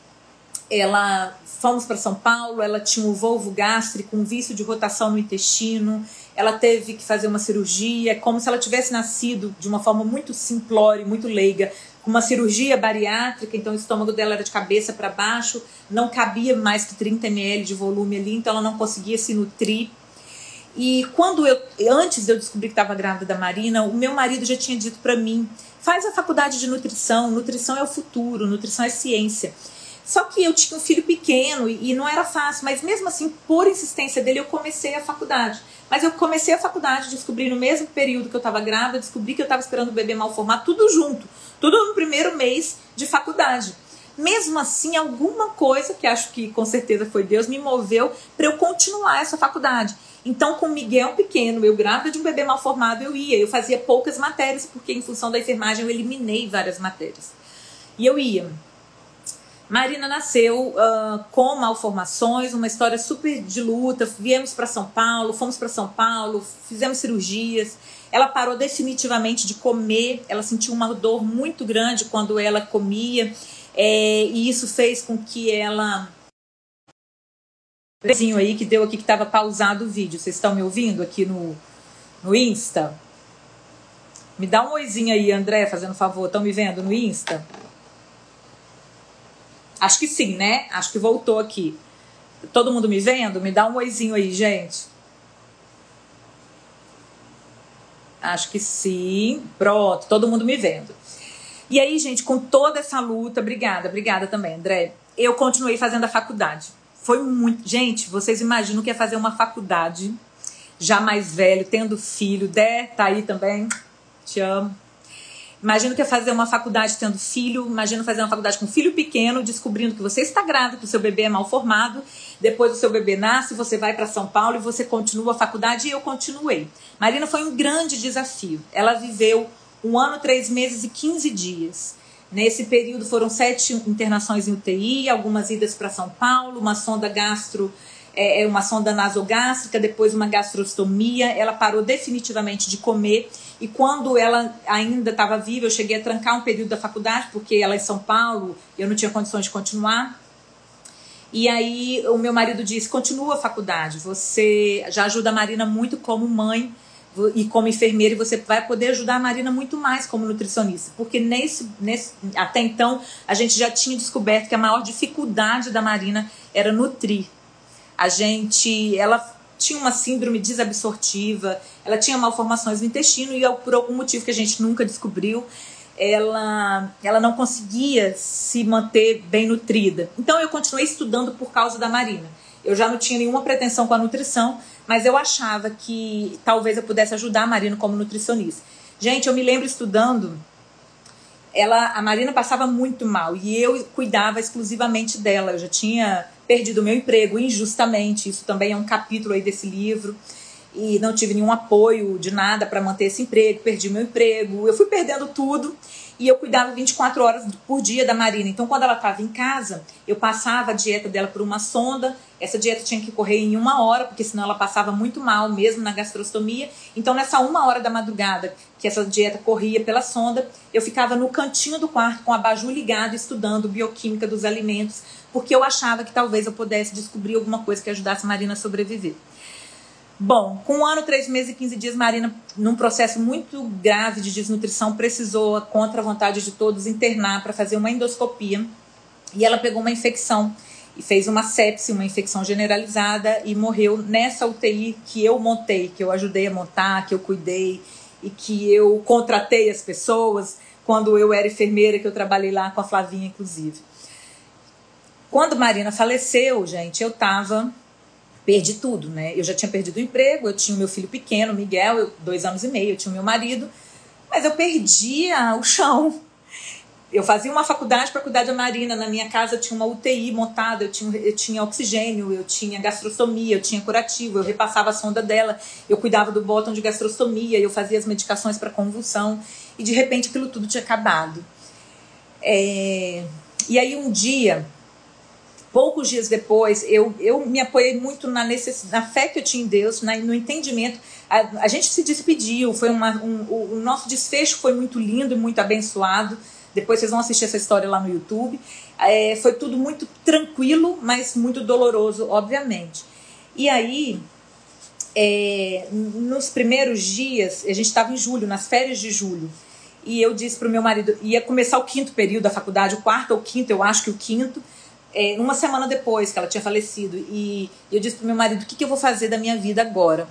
S1: Ela... Fomos para São Paulo, ela tinha um volvo gástrico, um vício de rotação no intestino, ela teve que fazer uma cirurgia, como se ela tivesse nascido de uma forma muito simplória, muito leiga, com uma cirurgia bariátrica, então o estômago dela era de cabeça para baixo, não cabia mais que trinta mililitros de volume ali, então ela não conseguia se nutrir. E quando eu, antes de eu descobrir que estava grávida da Marina, o meu marido já tinha dito para mim, faz a faculdade de nutrição, nutrição é o futuro, nutrição é ciência. Só que eu tinha um filho pequeno e, e não era fácil, mas mesmo assim, por insistência dele, eu comecei a faculdade. Mas eu comecei a faculdade, descobri no mesmo período que eu estava grávida, descobri que eu estava esperando o bebê mal formado, tudo junto, tudo no primeiro mês de faculdade. Mesmo assim, alguma coisa, que acho que com certeza foi Deus, me moveu para eu continuar essa faculdade. Então, com o Miguel pequeno, eu grávida de um bebê mal formado, eu ia, eu fazia poucas matérias, porque em função da enfermagem eu eliminei várias matérias. E eu ia. Marina nasceu uh, com malformações, uma história super de luta. Viemos para São Paulo, fomos para São Paulo, fizemos cirurgias. Ela parou definitivamente de comer, ela sentiu uma dor muito grande quando ela comia, é, e isso fez com que ela... aí que deu aqui que estava pausado o vídeo. Vocês estão me ouvindo aqui no, no Insta? Me dá um oizinho aí, André, fazendo favor. Estão me vendo no Insta? Acho que sim, né? Acho que voltou aqui. Todo mundo me vendo? Me dá um oizinho aí, gente. Acho que sim. Pronto, todo mundo me vendo. E aí, gente, com toda essa luta... Obrigada, obrigada também, André. Eu continuei fazendo a faculdade. Foi muito... Gente, vocês imaginam que é fazer uma faculdade, já mais velho, tendo filho. Dé, tá aí também. Te amo. Imagino que é fazer uma faculdade tendo filho, imagino fazer uma faculdade com filho pequeno, descobrindo que você está grávida, que o seu bebê é mal formado, depois o seu bebê nasce, você vai para São Paulo e você continua a faculdade, e eu continuei. Marina foi um grande desafio. Ela viveu um ano, três meses e quinze dias. Nesse período foram sete internações em U T I, algumas idas para São Paulo, uma sonda gastro, é, uma sonda nasogástrica, depois uma gastrostomia. Ela parou definitivamente de comer. E quando ela ainda estava viva, eu cheguei a trancar um período da faculdade, porque ela é em São Paulo, eu não tinha condições de continuar. E aí o meu marido disse, continua a faculdade, você já ajuda a Marina muito como mãe e como enfermeira, e você vai poder ajudar a Marina muito mais como nutricionista, porque nesse, nesse, até então a gente já tinha descoberto que a maior dificuldade da Marina era nutrir. A gente, ela tinha uma síndrome desabsortiva, ela tinha malformações no intestino e por algum motivo que a gente nunca descobriu, ela, ela não conseguia se manter bem nutrida. Então eu continuei estudando por causa da Marina. Eu já não tinha nenhuma pretensão com a nutrição, mas eu achava que talvez eu pudesse ajudar a Marina como nutricionista. Gente, eu me lembro estudando, ela, a Marina passava muito mal e eu cuidava exclusivamente dela. Eu já tinha perdido o meu emprego injustamente, isso também é um capítulo aí desse livro, e não tive nenhum apoio de nada para manter esse emprego, perdi meu emprego, eu fui perdendo tudo e eu cuidava vinte e quatro horas por dia da Marina. Então quando ela estava em casa, eu passava a dieta dela por uma sonda, essa dieta tinha que correr em uma hora, porque senão ela passava muito mal, mesmo na gastrostomia. Então nessa uma hora da madrugada que essa dieta corria pela sonda, eu ficava no cantinho do quarto com o abajur ligado, estudando bioquímica dos alimentos, porque eu achava que talvez eu pudesse descobrir alguma coisa que ajudasse a Marina a sobreviver. Bom, com um ano, três meses e quinze dias, Marina, num processo muito grave de desnutrição, precisou, contra a vontade de todos, internar para fazer uma endoscopia. E ela pegou uma infecção e fez uma sepse, uma infecção generalizada, e morreu nessa U T I que eu montei, que eu ajudei a montar, que eu cuidei e que eu contratei as pessoas quando eu era enfermeira, que eu trabalhei lá com a Flavinha, inclusive. Quando Marina faleceu, gente, eu tava... perdi tudo, né? Eu já tinha perdido o emprego, eu tinha o meu filho pequeno, Miguel, eu, dois anos e meio, eu tinha o meu marido, mas eu perdia o chão. Eu fazia uma faculdade para cuidar da Marina, na minha casa eu tinha uma U T I montada, eu tinha, eu tinha oxigênio, eu tinha gastrostomia, eu tinha curativo, eu repassava a sonda dela, eu cuidava do botão de gastrostomia, eu fazia as medicações para convulsão, e de repente aquilo tudo tinha acabado. É... E aí um dia... Poucos dias depois, eu, eu me apoiei muito na, necess... na fé que eu tinha em Deus, na, no entendimento. A, a gente se despediu, foi uma, um, o, o nosso desfecho foi muito lindo e muito abençoado. Depois vocês vão assistir essa história lá no YouTube. É, foi tudo muito tranquilo, mas muito doloroso, obviamente. E aí, é, nos primeiros dias, a gente estava em julho, nas férias de julho, e eu disse para o meu marido, ia começar o quinto período da faculdade, o quarto ou o quinto, eu acho que o quinto, É, uma semana depois que ela tinha falecido, e eu disse pro meu marido, o que, que eu vou fazer da minha vida agora?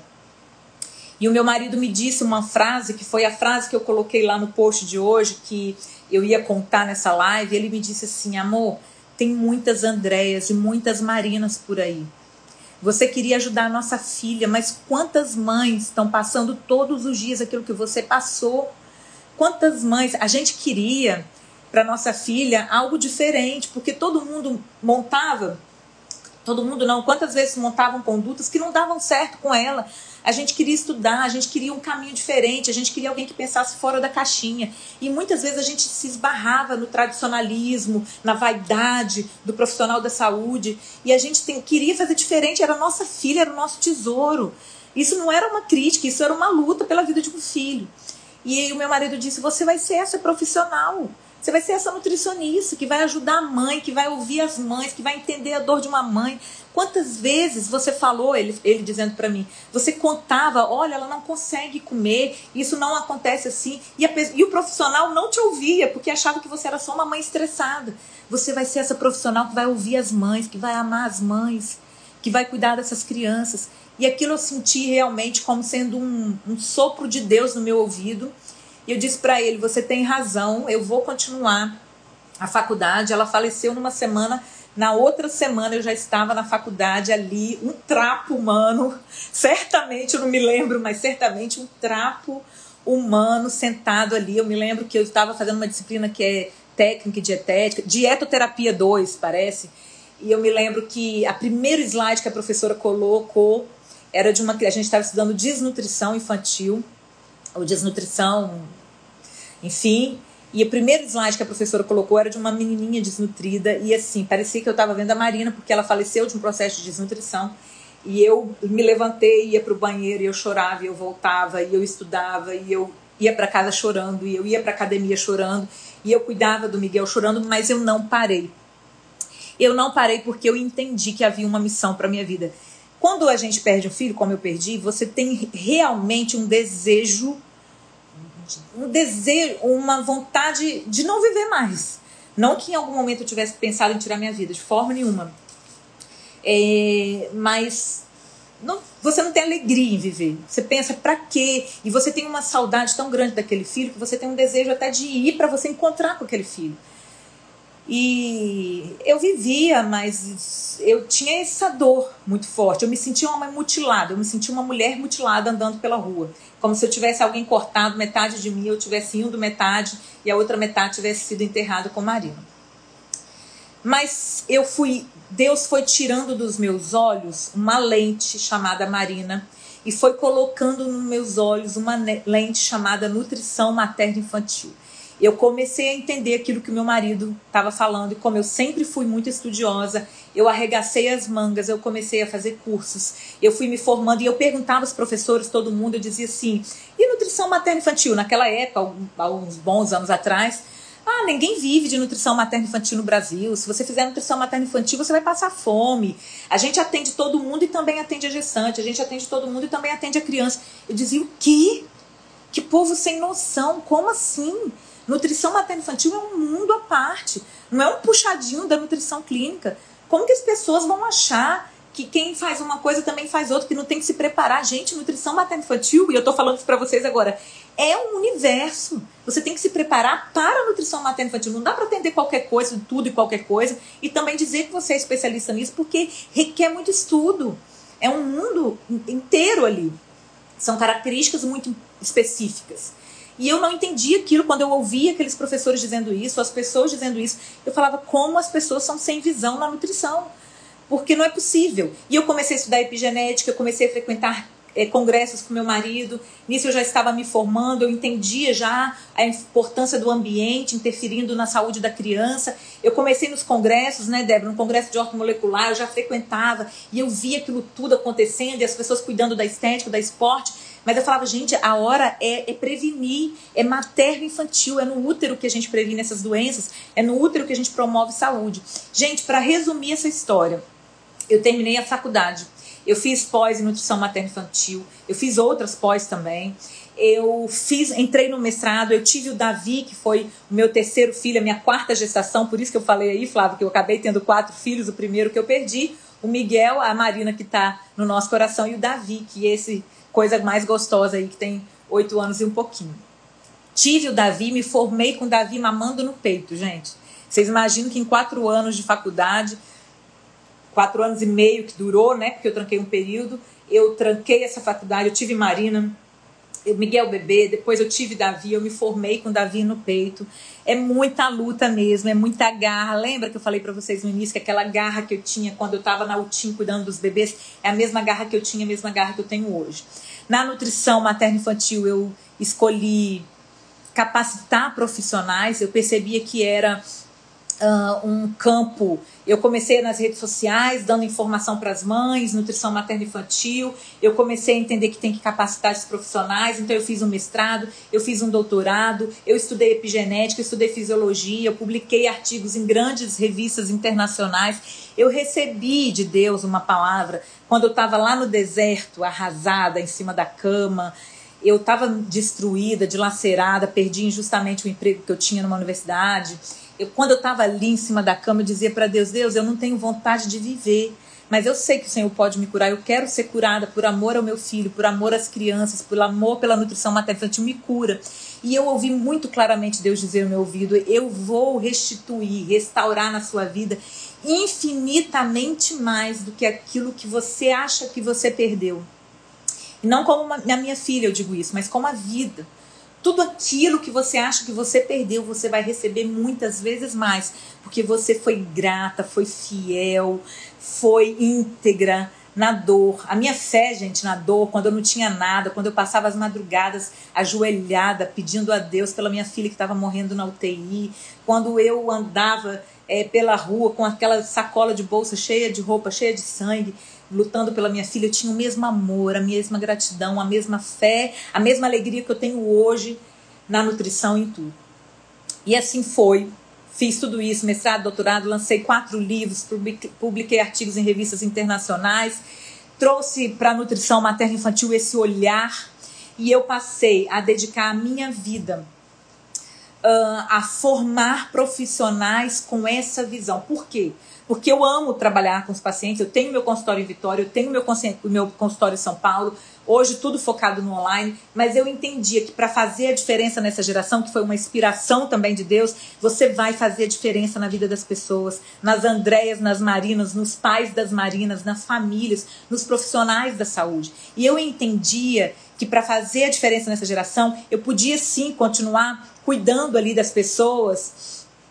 S1: E o meu marido me disse uma frase, que foi a frase que eu coloquei lá no post de hoje, que eu ia contar nessa live. Ele me disse assim, amor, tem muitas Andréas e muitas Marinas por aí. Você queria ajudar a nossa filha, mas quantas mães estão passando todos os dias aquilo que você passou? Quantas mães? A gente queria... para nossa filha algo diferente, porque todo mundo montava, todo mundo não, quantas vezes montavam condutas que não davam certo com ela. A gente queria estudar, a gente queria um caminho diferente, a gente queria alguém que pensasse fora da caixinha. E muitas vezes a gente se esbarrava no tradicionalismo, na vaidade do profissional da saúde, e a gente tem, queria fazer diferente, era a nossa filha, era o nosso tesouro. Isso não era uma crítica, isso era uma luta pela vida de um filho. E aí o meu marido disse, você vai ser essa profissional. Você vai ser essa nutricionista que vai ajudar a mãe, que vai ouvir as mães, que vai entender a dor de uma mãe. Quantas vezes você falou, ele, ele dizendo para mim, você contava, olha, ela não consegue comer, isso não acontece assim. E, a, e o profissional não te ouvia, porque achava que você era só uma mãe estressada. Você vai ser essa profissional que vai ouvir as mães, que vai amar as mães, que vai cuidar dessas crianças. E aquilo eu senti realmente como sendo um, um sopro de Deus no meu ouvido. E eu disse para ele, você tem razão, eu vou continuar a faculdade. Ela faleceu numa semana, na outra semana eu já estava na faculdade ali, um trapo humano, certamente, eu não me lembro, mas certamente um trapo humano sentado ali. Eu me lembro que eu estava fazendo uma disciplina que é técnica e dietética, dietoterapia dois, parece. E eu me lembro que a primeiro slide que a professora colocou era de uma... A gente estava estudando desnutrição infantil, ou desnutrição, enfim, e o primeiro slide que a professora colocou era de uma menininha desnutrida, e assim, parecia que eu estava vendo a Marina, porque ela faleceu de um processo de desnutrição, e eu me levantei, ia para o banheiro, e eu chorava, e eu voltava, e eu estudava, e eu ia para casa chorando, e eu ia para academia chorando, e eu cuidava do Miguel chorando, mas eu não parei. Eu não parei porque eu entendi que havia uma missão para minha vida. Quando a gente perde um filho, como eu perdi, você tem realmente um desejo, um desejo, uma vontade de não viver mais. Não que em algum momento eu tivesse pensado em tirar minha vida, de forma nenhuma. É, mas não, você não tem alegria em viver. Você pensa, pra quê? E você tem uma saudade tão grande daquele filho que você tem um desejo até de ir para você encontrar com aquele filho. E eu vivia, mas eu tinha essa dor muito forte. Eu me sentia uma mãe mutilada, eu me sentia uma mulher mutilada andando pela rua. Como se eu tivesse alguém cortado metade de mim, eu tivesse indo metade e a outra metade tivesse sido enterrada com Marina. Mas eu fui, Deus foi tirando dos meus olhos uma lente chamada Marina e foi colocando nos meus olhos uma lente chamada nutrição materno-infantil. Eu comecei a entender aquilo que o meu marido estava falando e como eu sempre fui muito estudiosa, eu arregacei as mangas, eu comecei a fazer cursos, eu fui me formando e eu perguntava aos professores, todo mundo, eu dizia assim, e nutrição materno-infantil? Naquela época, há uns bons anos atrás, ah, ninguém vive de nutrição materno-infantil no Brasil, se você fizer nutrição materno-infantil você vai passar fome, a gente atende todo mundo e também atende a gestante, a gente atende todo mundo e também atende a criança. Eu dizia, o quê? Que povo sem noção, como assim? Nutrição materno-infantil é um mundo à parte, não é um puxadinho da nutrição clínica. Como que as pessoas vão achar que quem faz uma coisa também faz outra, que não tem que se preparar? Gente, nutrição materno-infantil, e eu tô falando isso pra vocês agora, é um universo. Você tem que se preparar para a nutrição materno-infantil. Não dá pra atender qualquer coisa, tudo e qualquer coisa, e também dizer que você é especialista nisso, porque requer muito estudo. É um mundo inteiro ali. São características muito específicas. E eu não entendia aquilo quando eu ouvia aqueles professores dizendo isso, as pessoas dizendo isso. Eu falava, como as pessoas são sem visão na nutrição? Porque não é possível. E eu comecei a estudar epigenética, eu comecei a frequentar é, congressos com meu marido. Nisso eu já estava me formando, eu entendia já a importância do ambiente interferindo na saúde da criança. Eu comecei nos congressos, né, Débora? No congresso de ortomolecular, eu já frequentava e eu via aquilo tudo acontecendo e as pessoas cuidando da estética, da esporte. Mas eu falava, gente, a hora é, é prevenir, é materno-infantil, é no útero que a gente previne essas doenças, é no útero que a gente promove saúde. Gente, para resumir essa história, eu terminei a faculdade, eu fiz pós em nutrição materno-infantil, eu fiz outras pós também, eu fiz, entrei no mestrado, eu tive o Davi, que foi o meu terceiro filho, a minha quarta gestação, por isso que eu falei aí, Flávio, que eu acabei tendo quatro filhos, o primeiro que eu perdi, o Miguel, a Marina que está no nosso coração, e o Davi, que é esse coisa mais gostosa aí, que tem oito anos e um pouquinho. Tive o Davi, me formei com o Davi mamando no peito, gente. Vocês imaginam que em quatro anos de faculdade, quatro anos e meio que durou, né? Porque eu tranquei um período, eu tranquei essa faculdade, eu tive Marina, eu, Miguel bebê, depois eu tive Davi, eu me formei com o Davi no peito. É muita luta mesmo, é muita garra. Lembra que eu falei pra vocês no início que aquela garra que eu tinha quando eu tava na U T I M cuidando dos bebês é a mesma garra que eu tinha, a mesma garra que eu tenho hoje. Na nutrição materno-infantil eu escolhi capacitar profissionais, eu percebia que era uh, um campo. Eu comecei nas redes sociais, dando informação para as mães, nutrição materno-infantil. Eu comecei a entender que tem que capacitar esses profissionais, então eu fiz um mestrado, eu fiz um doutorado, eu estudei epigenética, eu estudei fisiologia, eu publiquei artigos em grandes revistas internacionais. Eu recebi de Deus uma palavra quando eu estava lá no deserto, arrasada, em cima da cama. Eu estava destruída, dilacerada, perdi injustamente o emprego que eu tinha numa universidade. Eu, quando eu estava ali em cima da cama, eu dizia para Deus, Deus, eu não tenho vontade de viver, mas eu sei que o Senhor pode me curar, eu quero ser curada por amor ao meu filho, por amor às crianças, por amor pela nutrição materno-infantil, me cura. E eu ouvi muito claramente Deus dizer no meu ouvido, eu vou restituir, restaurar na sua vida infinitamente mais do que aquilo que você acha que você perdeu. E não como uma, a minha filha eu digo isso, mas como a vida. Tudo aquilo que você acha que você perdeu, você vai receber muitas vezes mais. Porque você foi grata, foi fiel, foi íntegra na dor. A minha fé, gente, na dor, quando eu não tinha nada, quando eu passava as madrugadas ajoelhada, pedindo a Deus pela minha filha que estava morrendo na U T I. Quando eu andava é, pela rua com aquela sacola de bolsa cheia de roupa, cheia de sangue, lutando pela minha filha, eu tinha o mesmo amor, a mesma gratidão, a mesma fé, a mesma alegria que eu tenho hoje na nutrição e em tudo. E assim foi, fiz tudo isso, mestrado, doutorado, lancei quatro livros, publiquei artigos em revistas internacionais, trouxe para a nutrição materno-infantil esse olhar, e eu passei a dedicar a minha vida uh, a formar profissionais com essa visão. Por quê? Porque eu amo trabalhar com os pacientes, eu tenho meu consultório em Vitória, eu tenho meu, meu consultório em São Paulo, hoje tudo focado no online, mas eu entendia que para fazer a diferença nessa geração, que foi uma inspiração também de Deus, você vai fazer a diferença na vida das pessoas, nas Andréas, nas Marinas, nos pais das Marinas, nas famílias, nos profissionais da saúde. E eu entendia que para fazer a diferença nessa geração, eu podia sim continuar cuidando ali das pessoas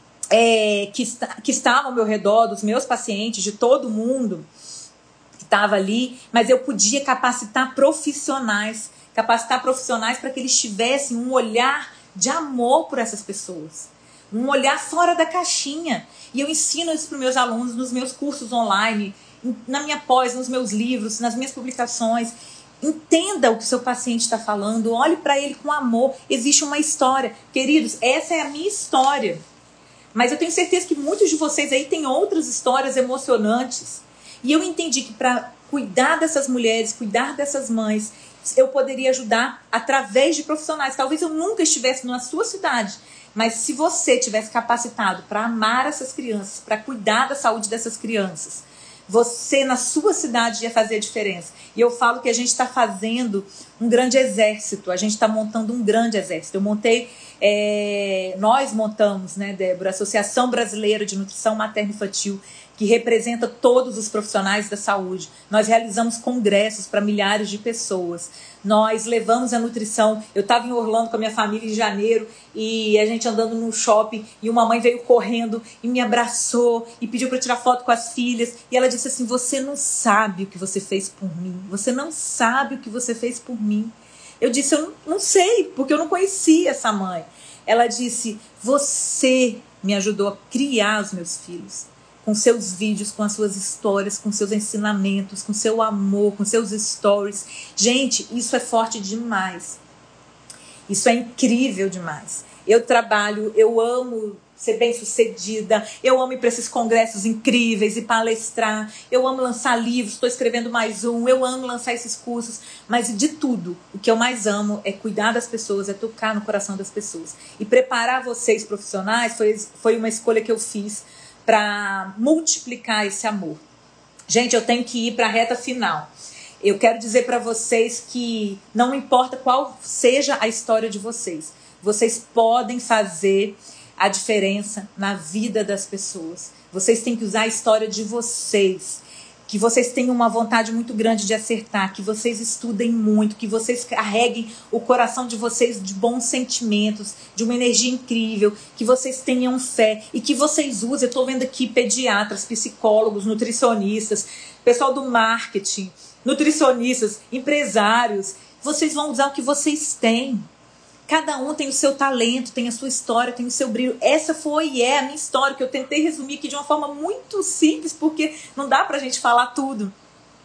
S1: É, que, está, que estavam ao meu redor, dos meus pacientes, de todo mundo que estava ali, mas eu podia capacitar profissionais, capacitar profissionais para que eles tivessem um olhar de amor por essas pessoas, um olhar fora da caixinha. E eu ensino isso para os meus alunos nos meus cursos online, na minha pós, nos meus livros, nas minhas publicações. Entenda o que o seu paciente está falando, olhe para ele com amor. Existe uma história. Queridos, essa é a minha história. Mas eu tenho certeza que muitos de vocês aí têm outras histórias emocionantes. E eu entendi que para cuidar dessas mulheres, cuidar dessas mães, eu poderia ajudar através de profissionais. Talvez eu nunca estivesse na sua cidade, mas se você tivesse capacitado para amar essas crianças, para cuidar da saúde dessas crianças, você na sua cidade ia fazer a diferença. E eu falo que a gente está fazendo um grande exército, a gente está montando um grande exército. Eu montei, é, nós montamos, né, Débora, a Associação Brasileira de Nutrição Materno-Infantil, que representa todos os profissionais da saúde. Nós realizamos congressos para milhares de pessoas. Nós levamos a nutrição. Eu estava em Orlando com a minha família em janeiro e a gente andando no shopping e uma mãe veio correndo e me abraçou e pediu para tirar foto com as filhas. E ela disse assim: você não sabe o que você fez por mim. Você não sabe o que você fez por mim. Eu disse: eu não sei, porque eu não conhecia essa mãe. Ela disse: você me ajudou a criar os meus filhos. Com seus vídeos, com as suas histórias, com seus ensinamentos, com seu amor, com seus stories. Gente, isso é forte demais. Isso é incrível demais. Eu trabalho, eu amo ser bem-sucedida, eu amo ir para esses congressos incríveis e palestrar, eu amo lançar livros, estou escrevendo mais um, eu amo lançar esses cursos, mas de tudo, o que eu mais amo é cuidar das pessoas, é tocar no coração das pessoas. E preparar vocês profissionais foi, foi uma escolha que eu fiz para multiplicar esse amor. Gente, eu tenho que ir para a reta final. Eu quero dizer para vocês que não importa qual seja a história de vocês, vocês podem fazer a diferença na vida das pessoas. Vocês têm que usar a história de vocês, que vocês tenham uma vontade muito grande de acertar, que vocês estudem muito, que vocês carreguem o coração de vocês de bons sentimentos, de uma energia incrível, que vocês tenham fé e que vocês usem. Eu estou vendo aqui pediatras, psicólogos, nutricionistas, pessoal do marketing, nutricionistas, empresários. Vocês vão usar o que vocês têm. Cada um tem o seu talento, tem a sua história, tem o seu brilho. Essa foi e é a minha história, que eu tentei resumir aqui de uma forma muito simples, porque não dá pra gente falar tudo.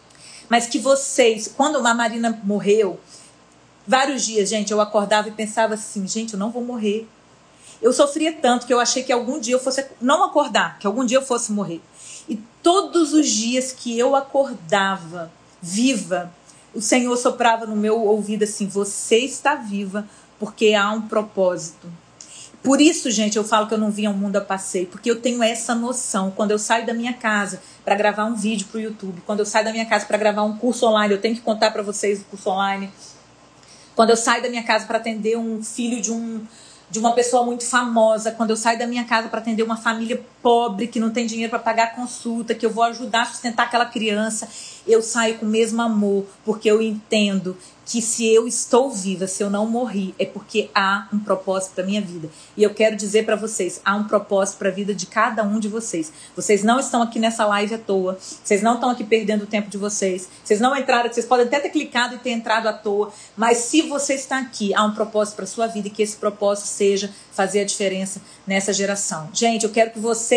S1: Mas que vocês, quando a Marina morreu, vários dias, gente, eu acordava e pensava assim: gente, eu não vou morrer. Eu sofria tanto que eu achei que algum dia eu fosse não acordar, que algum dia eu fosse morrer. E todos os dias que eu acordava viva, o Senhor soprava no meu ouvido assim: você está viva, porque há um propósito. Por isso, gente, eu falo que eu não vim ao mundo a passeio, porque eu tenho essa noção. Quando eu saio da minha casa para gravar um vídeo para o YouTube, quando eu saio da minha casa para gravar um curso online, eu tenho que contar para vocês o curso online. Quando eu saio da minha casa para atender um filho de, um, de uma pessoa muito famosa, quando eu saio da minha casa para atender uma família pobre que não tem dinheiro para pagar a consulta, que eu vou ajudar a sustentar aquela criança, eu saio com o mesmo amor, porque eu entendo que se eu estou viva, se eu não morri, é porque há um propósito para a minha vida. E eu quero dizer para vocês, há um propósito para a vida de cada um de vocês. Vocês não estão aqui nessa live à toa, vocês não estão aqui perdendo o tempo de vocês, vocês não entraram, vocês podem até ter clicado e ter entrado à toa, mas se você está aqui, há um propósito para a sua vida, e que esse propósito seja fazer a diferença nessa geração. Gente, eu quero que vocês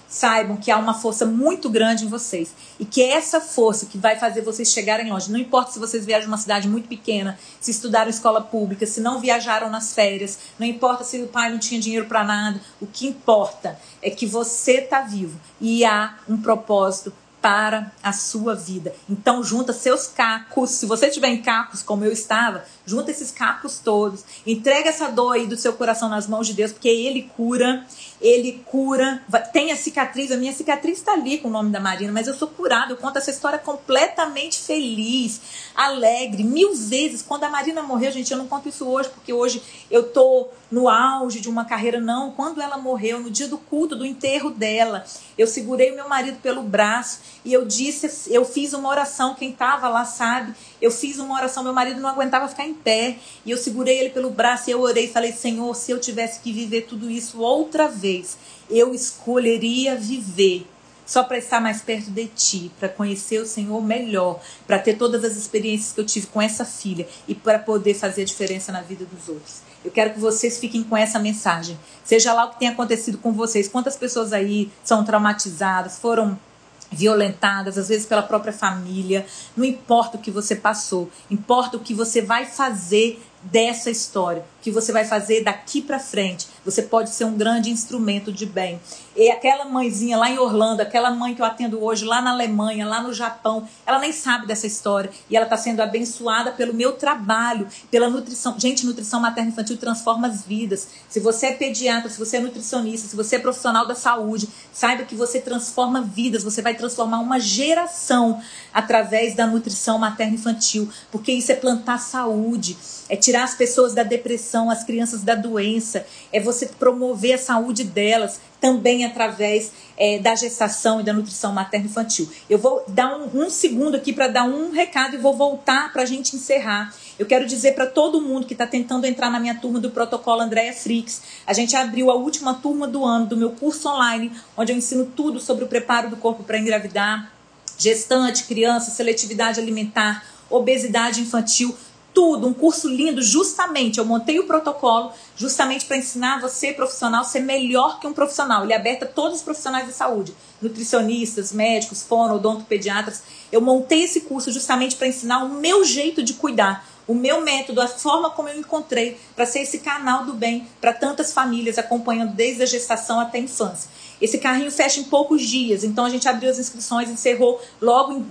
S1: saibam que há uma força muito grande em vocês. E que é essa força que vai fazer vocês chegarem longe. Não importa se vocês viajam uma cidade muito pequena, se estudaram em escola pública, se não viajaram nas férias, não importa se o pai não tinha dinheiro para nada. O que importa é que você está vivo e há um propósito para a sua vida. Então junta seus cacos, se você tiver em cacos como eu estava, junta esses cacos todos, entrega essa dor aí do seu coração nas mãos de Deus, porque Ele cura, Ele cura, tem a cicatriz, a minha cicatriz está ali com o nome da Marina, mas eu sou curada, eu conto essa história completamente feliz, alegre, mil vezes. Quando a Marina morreu, gente, eu não conto isso hoje, porque hoje eu tô no auge de uma carreira, não. Quando ela morreu, no dia do culto, do enterro dela, eu segurei o meu marido pelo braço e eu disse, eu fiz uma oração, quem estava lá sabe, eu fiz uma oração, meu marido não aguentava ficar em pé, e eu segurei ele pelo braço e eu orei e falei, Senhor, se eu tivesse que viver tudo isso outra vez, eu escolheria viver só para estar mais perto de Ti, para conhecer o Senhor melhor, para ter todas as experiências que eu tive com essa filha e para poder fazer a diferença na vida dos outros. Eu quero que vocês fiquem com essa mensagem. Seja lá o que tenha acontecido com vocês, quantas pessoas aí são traumatizadas, foram violentadas, às vezes pela própria família, não importa o que você passou, importa o que você vai fazer dessa história, o que você vai fazer daqui para frente. Você pode ser um grande instrumento de bem. E aquela mãezinha lá em Orlando, aquela mãe que eu atendo hoje lá na Alemanha, lá no Japão, ela nem sabe dessa história e ela está sendo abençoada pelo meu trabalho, pela nutrição. Gente, nutrição materna infantil transforma as vidas. Se você é pediatra, se você é nutricionista, se você é profissional da saúde, saiba que você transforma vidas, você vai transformar uma geração através da nutrição materna infantil, porque isso é plantar saúde, é tirar as pessoas da depressão, as crianças da doença, é você promover a saúde delas, também através é, da gestação e da nutrição materno-infantil. Eu vou dar um, um segundo aqui para dar um recado e vou voltar para a gente encerrar. Eu quero dizer para todo mundo que está tentando entrar na minha turma do Protocolo Andréa Fricks, a gente abriu a última turma do ano do meu curso online, onde eu ensino tudo sobre o preparo do corpo para engravidar, gestante, criança, seletividade alimentar, obesidade infantil, tudo, um curso lindo. Justamente, eu montei o protocolo justamente para ensinar você, profissional, a ser melhor que um profissional. Ele é aberto a todos os profissionais de saúde, nutricionistas, médicos, fono, odontopediatras. Eu montei esse curso justamente para ensinar o meu jeito de cuidar, o meu método, a forma como eu encontrei para ser esse canal do bem para tantas famílias, acompanhando desde a gestação até a infância. Esse carrinho fecha em poucos dias, então a gente abriu as inscrições e encerrou logo em,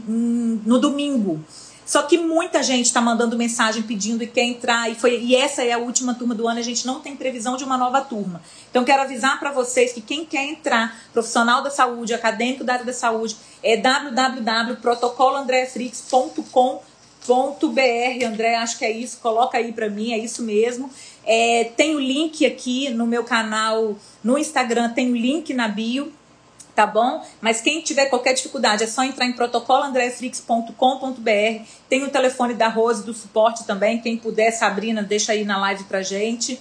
S1: em, no domingo. Só que muita gente está mandando mensagem pedindo e quer entrar, e, foi, e essa é a última turma do ano, a gente não tem previsão de uma nova turma. Então quero avisar para vocês que quem quer entrar, profissional da saúde, acadêmico da área da saúde, é w w w ponto protocolo andrea fricks ponto com ponto b r. André, acho que é isso, coloca aí para mim, é isso mesmo. É, tem o link aqui no meu canal, no Instagram, tem o link na bio, tá bom? Mas quem tiver qualquer dificuldade, é só entrar em protocolo andrea fricks ponto com ponto b r. Tem o telefone da Rose do suporte também, quem puder, Sabrina, deixa aí na live pra gente.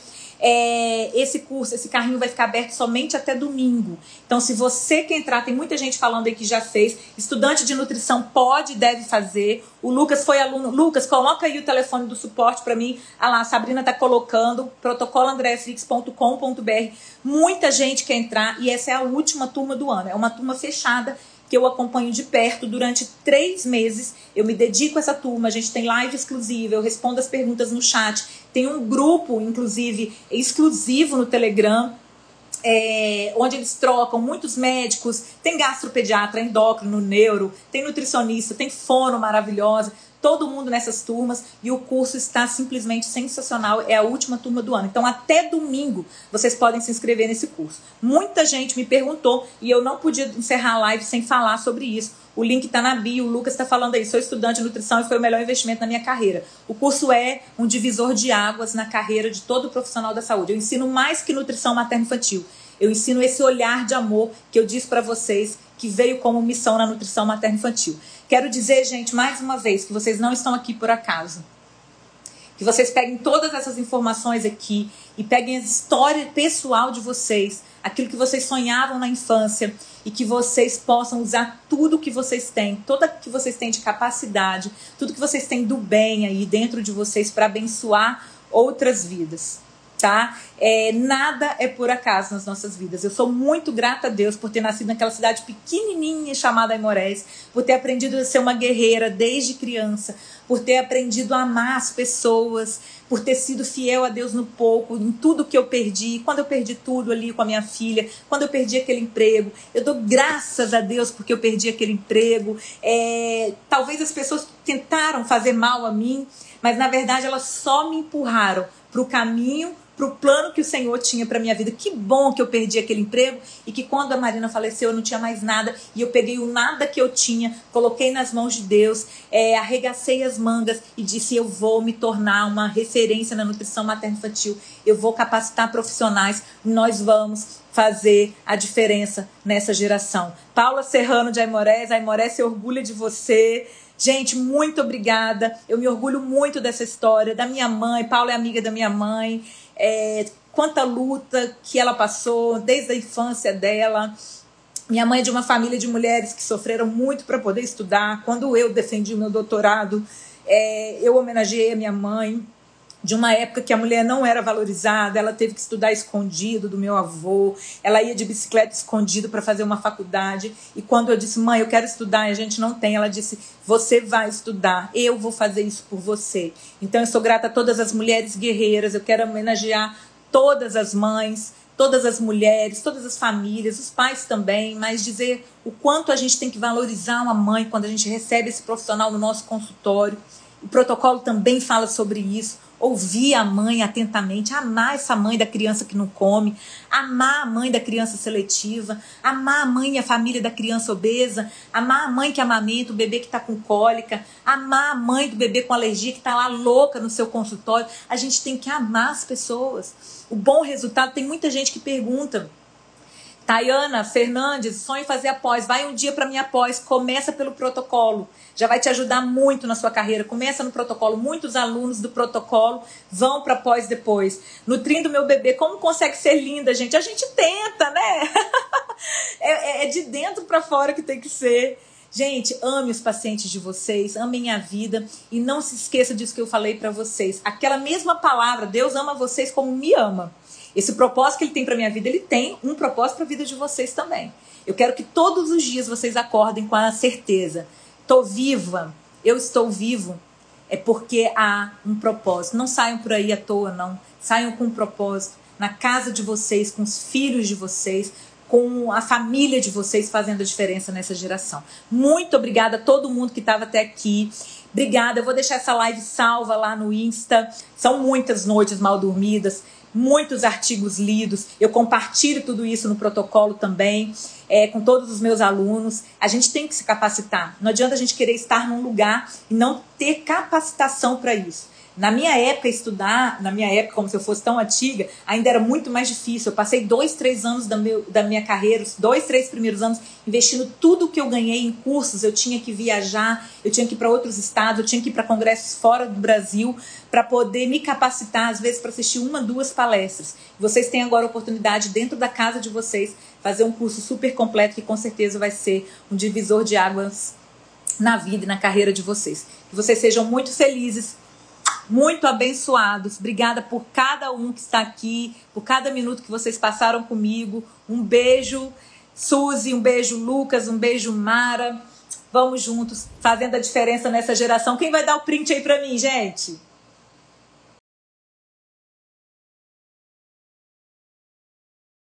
S1: É, esse curso, esse carrinho vai ficar aberto somente até domingo. Então, se você quer entrar, tem muita gente falando aí que já fez. Estudante de nutrição pode e deve fazer. O Lucas foi aluno. Lucas, coloca aí o telefone do suporte para mim. Ah lá, a Sabrina tá colocando. protocolo andrea fricks ponto com ponto b r. Muita gente quer entrar e essa é a última turma do ano. É uma turma fechada que eu acompanho de perto durante três meses. Eu me dedico a essa turma, a gente tem live exclusiva, eu respondo as perguntas no chat. Tem um grupo, inclusive, exclusivo no Telegram, é, onde eles trocam muitos médicos, tem gastropediatra, endócrino, neuro, tem nutricionista, tem fono maravilhosa, todo mundo nessas turmas, e o curso está simplesmente sensacional, é a última turma do ano. Então até domingo vocês podem se inscrever nesse curso. Muita gente me perguntou e eu não podia encerrar a live sem falar sobre isso. O link está na bio, o Lucas está falando aí, sou estudante de nutrição e foi o melhor investimento na minha carreira. O curso é um divisor de águas na carreira de todo profissional da saúde. Eu ensino mais que nutrição materno-infantil. Eu ensino esse olhar de amor que eu disse para vocês que veio como missão na nutrição materno-infantil. Quero dizer, gente, mais uma vez, que vocês não estão aqui por acaso. Que vocês peguem todas essas informações aqui e peguem a história pessoal de vocês, aquilo que vocês sonhavam na infância, e que vocês possam usar tudo que vocês têm, tudo que vocês têm de capacidade, tudo que vocês têm do bem aí dentro de vocês para abençoar outras vidas, tá? É, nada é por acaso nas nossas vidas. Eu sou muito grata a Deus por ter nascido naquela cidade pequenininha chamada Aimorés, por ter aprendido a ser uma guerreira desde criança, por ter aprendido a amar as pessoas, por ter sido fiel a Deus no pouco, em tudo que eu perdi, quando eu perdi tudo ali com a minha filha, quando eu perdi aquele emprego. Eu dou graças a Deus porque eu perdi aquele emprego. É, talvez as pessoas tentaram fazer mal a mim, mas na verdade elas só me empurraram para o caminho, para o plano que o Senhor tinha para minha vida. Que bom que eu perdi aquele emprego e que quando a Marina faleceu eu não tinha mais nada e eu peguei o nada que eu tinha, coloquei nas mãos de Deus, é, arregacei as mangas e disse: eu vou me tornar uma referência na nutrição materno-infantil, eu vou capacitar profissionais, nós vamos fazer a diferença nessa geração. Paula Serrano de Aimorés, Aimorés se orgulha de você. Gente, muito obrigada. Eu me orgulho muito dessa história, da minha mãe. Paula é amiga da minha mãe. É, quanta luta que ela passou desde a infância dela. Minha mãe é de uma família de mulheres que sofreram muito para poder estudar. Quando eu defendi o meu doutorado, é, eu homenageei a minha mãe. De uma época que a mulher não era valorizada, ela teve que estudar escondido do meu avô, ela ia de bicicleta escondido para fazer uma faculdade, e quando eu disse: mãe, eu quero estudar, e a gente não tem, ela disse: você vai estudar, eu vou fazer isso por você. Então eu sou grata a todas as mulheres guerreiras, eu quero homenagear todas as mães, todas as mulheres, todas as famílias, os pais também, mas dizer o quanto a gente tem que valorizar uma mãe quando a gente recebe esse profissional no nosso consultório. O protocolo também fala sobre isso. Ouvir a mãe atentamente, amar essa mãe da criança que não come, amar a mãe da criança seletiva, amar a mãe e a família da criança obesa, amar a mãe que amamenta o bebê que está com cólica, amar a mãe do bebê com alergia que está lá louca no seu consultório. A gente tem que amar as pessoas. O bom resultado, tem muita gente que pergunta: Tayana Fernandes, sonho em fazer a pós, vai um dia para minha pós, começa pelo protocolo, já vai te ajudar muito na sua carreira, começa no protocolo, muitos alunos do protocolo vão para pós depois. Nutrindo meu bebê, como consegue ser linda, gente? A gente tenta, né? é, é de dentro para fora que tem que ser. Gente, ame os pacientes de vocês, amem a vida e não se esqueça disso que eu falei para vocês. Aquela mesma palavra, Deus ama vocês como me ama. Esse propósito que ele tem para minha vida, ele tem um propósito para a vida de vocês também. Eu quero que todos os dias vocês acordem com a certeza: estou viva, eu estou vivo, é porque há um propósito. Não saiam por aí à toa, não. Saiam com um propósito, na casa de vocês, com os filhos de vocês, com a família de vocês, fazendo a diferença nessa geração. Muito obrigada a todo mundo que estava até aqui. Obrigada, eu vou deixar essa live salva lá no Insta. São muitas noites mal dormidas, muitos artigos lidos. Eu compartilho tudo isso no protocolo também, é, com todos os meus alunos. A gente tem que se capacitar. Não adianta a gente querer estar num lugar e não ter capacitação para isso. Na minha época, estudar, na minha época, como se eu fosse tão antiga, ainda era muito mais difícil. Eu passei dois, três anos da, meu, da minha carreira, os dois, três primeiros anos, investindo tudo que eu ganhei em cursos. Eu tinha que viajar, eu tinha que ir para outros estados, eu tinha que ir para congressos fora do Brasil para poder me capacitar, às vezes, para assistir uma, duas palestras. Vocês têm agora a oportunidade, dentro da casa de vocês, fazer um curso super completo que com certeza vai ser um divisor de águas na vida e na carreira de vocês. Que vocês sejam muito felizes, muito abençoados. Obrigada por cada um que está aqui, por cada minuto que vocês passaram comigo. Um beijo, Suzy, um beijo, Lucas, um beijo, Mara. Vamos juntos, fazendo a diferença nessa geração. Quem vai dar o print aí pra mim, gente?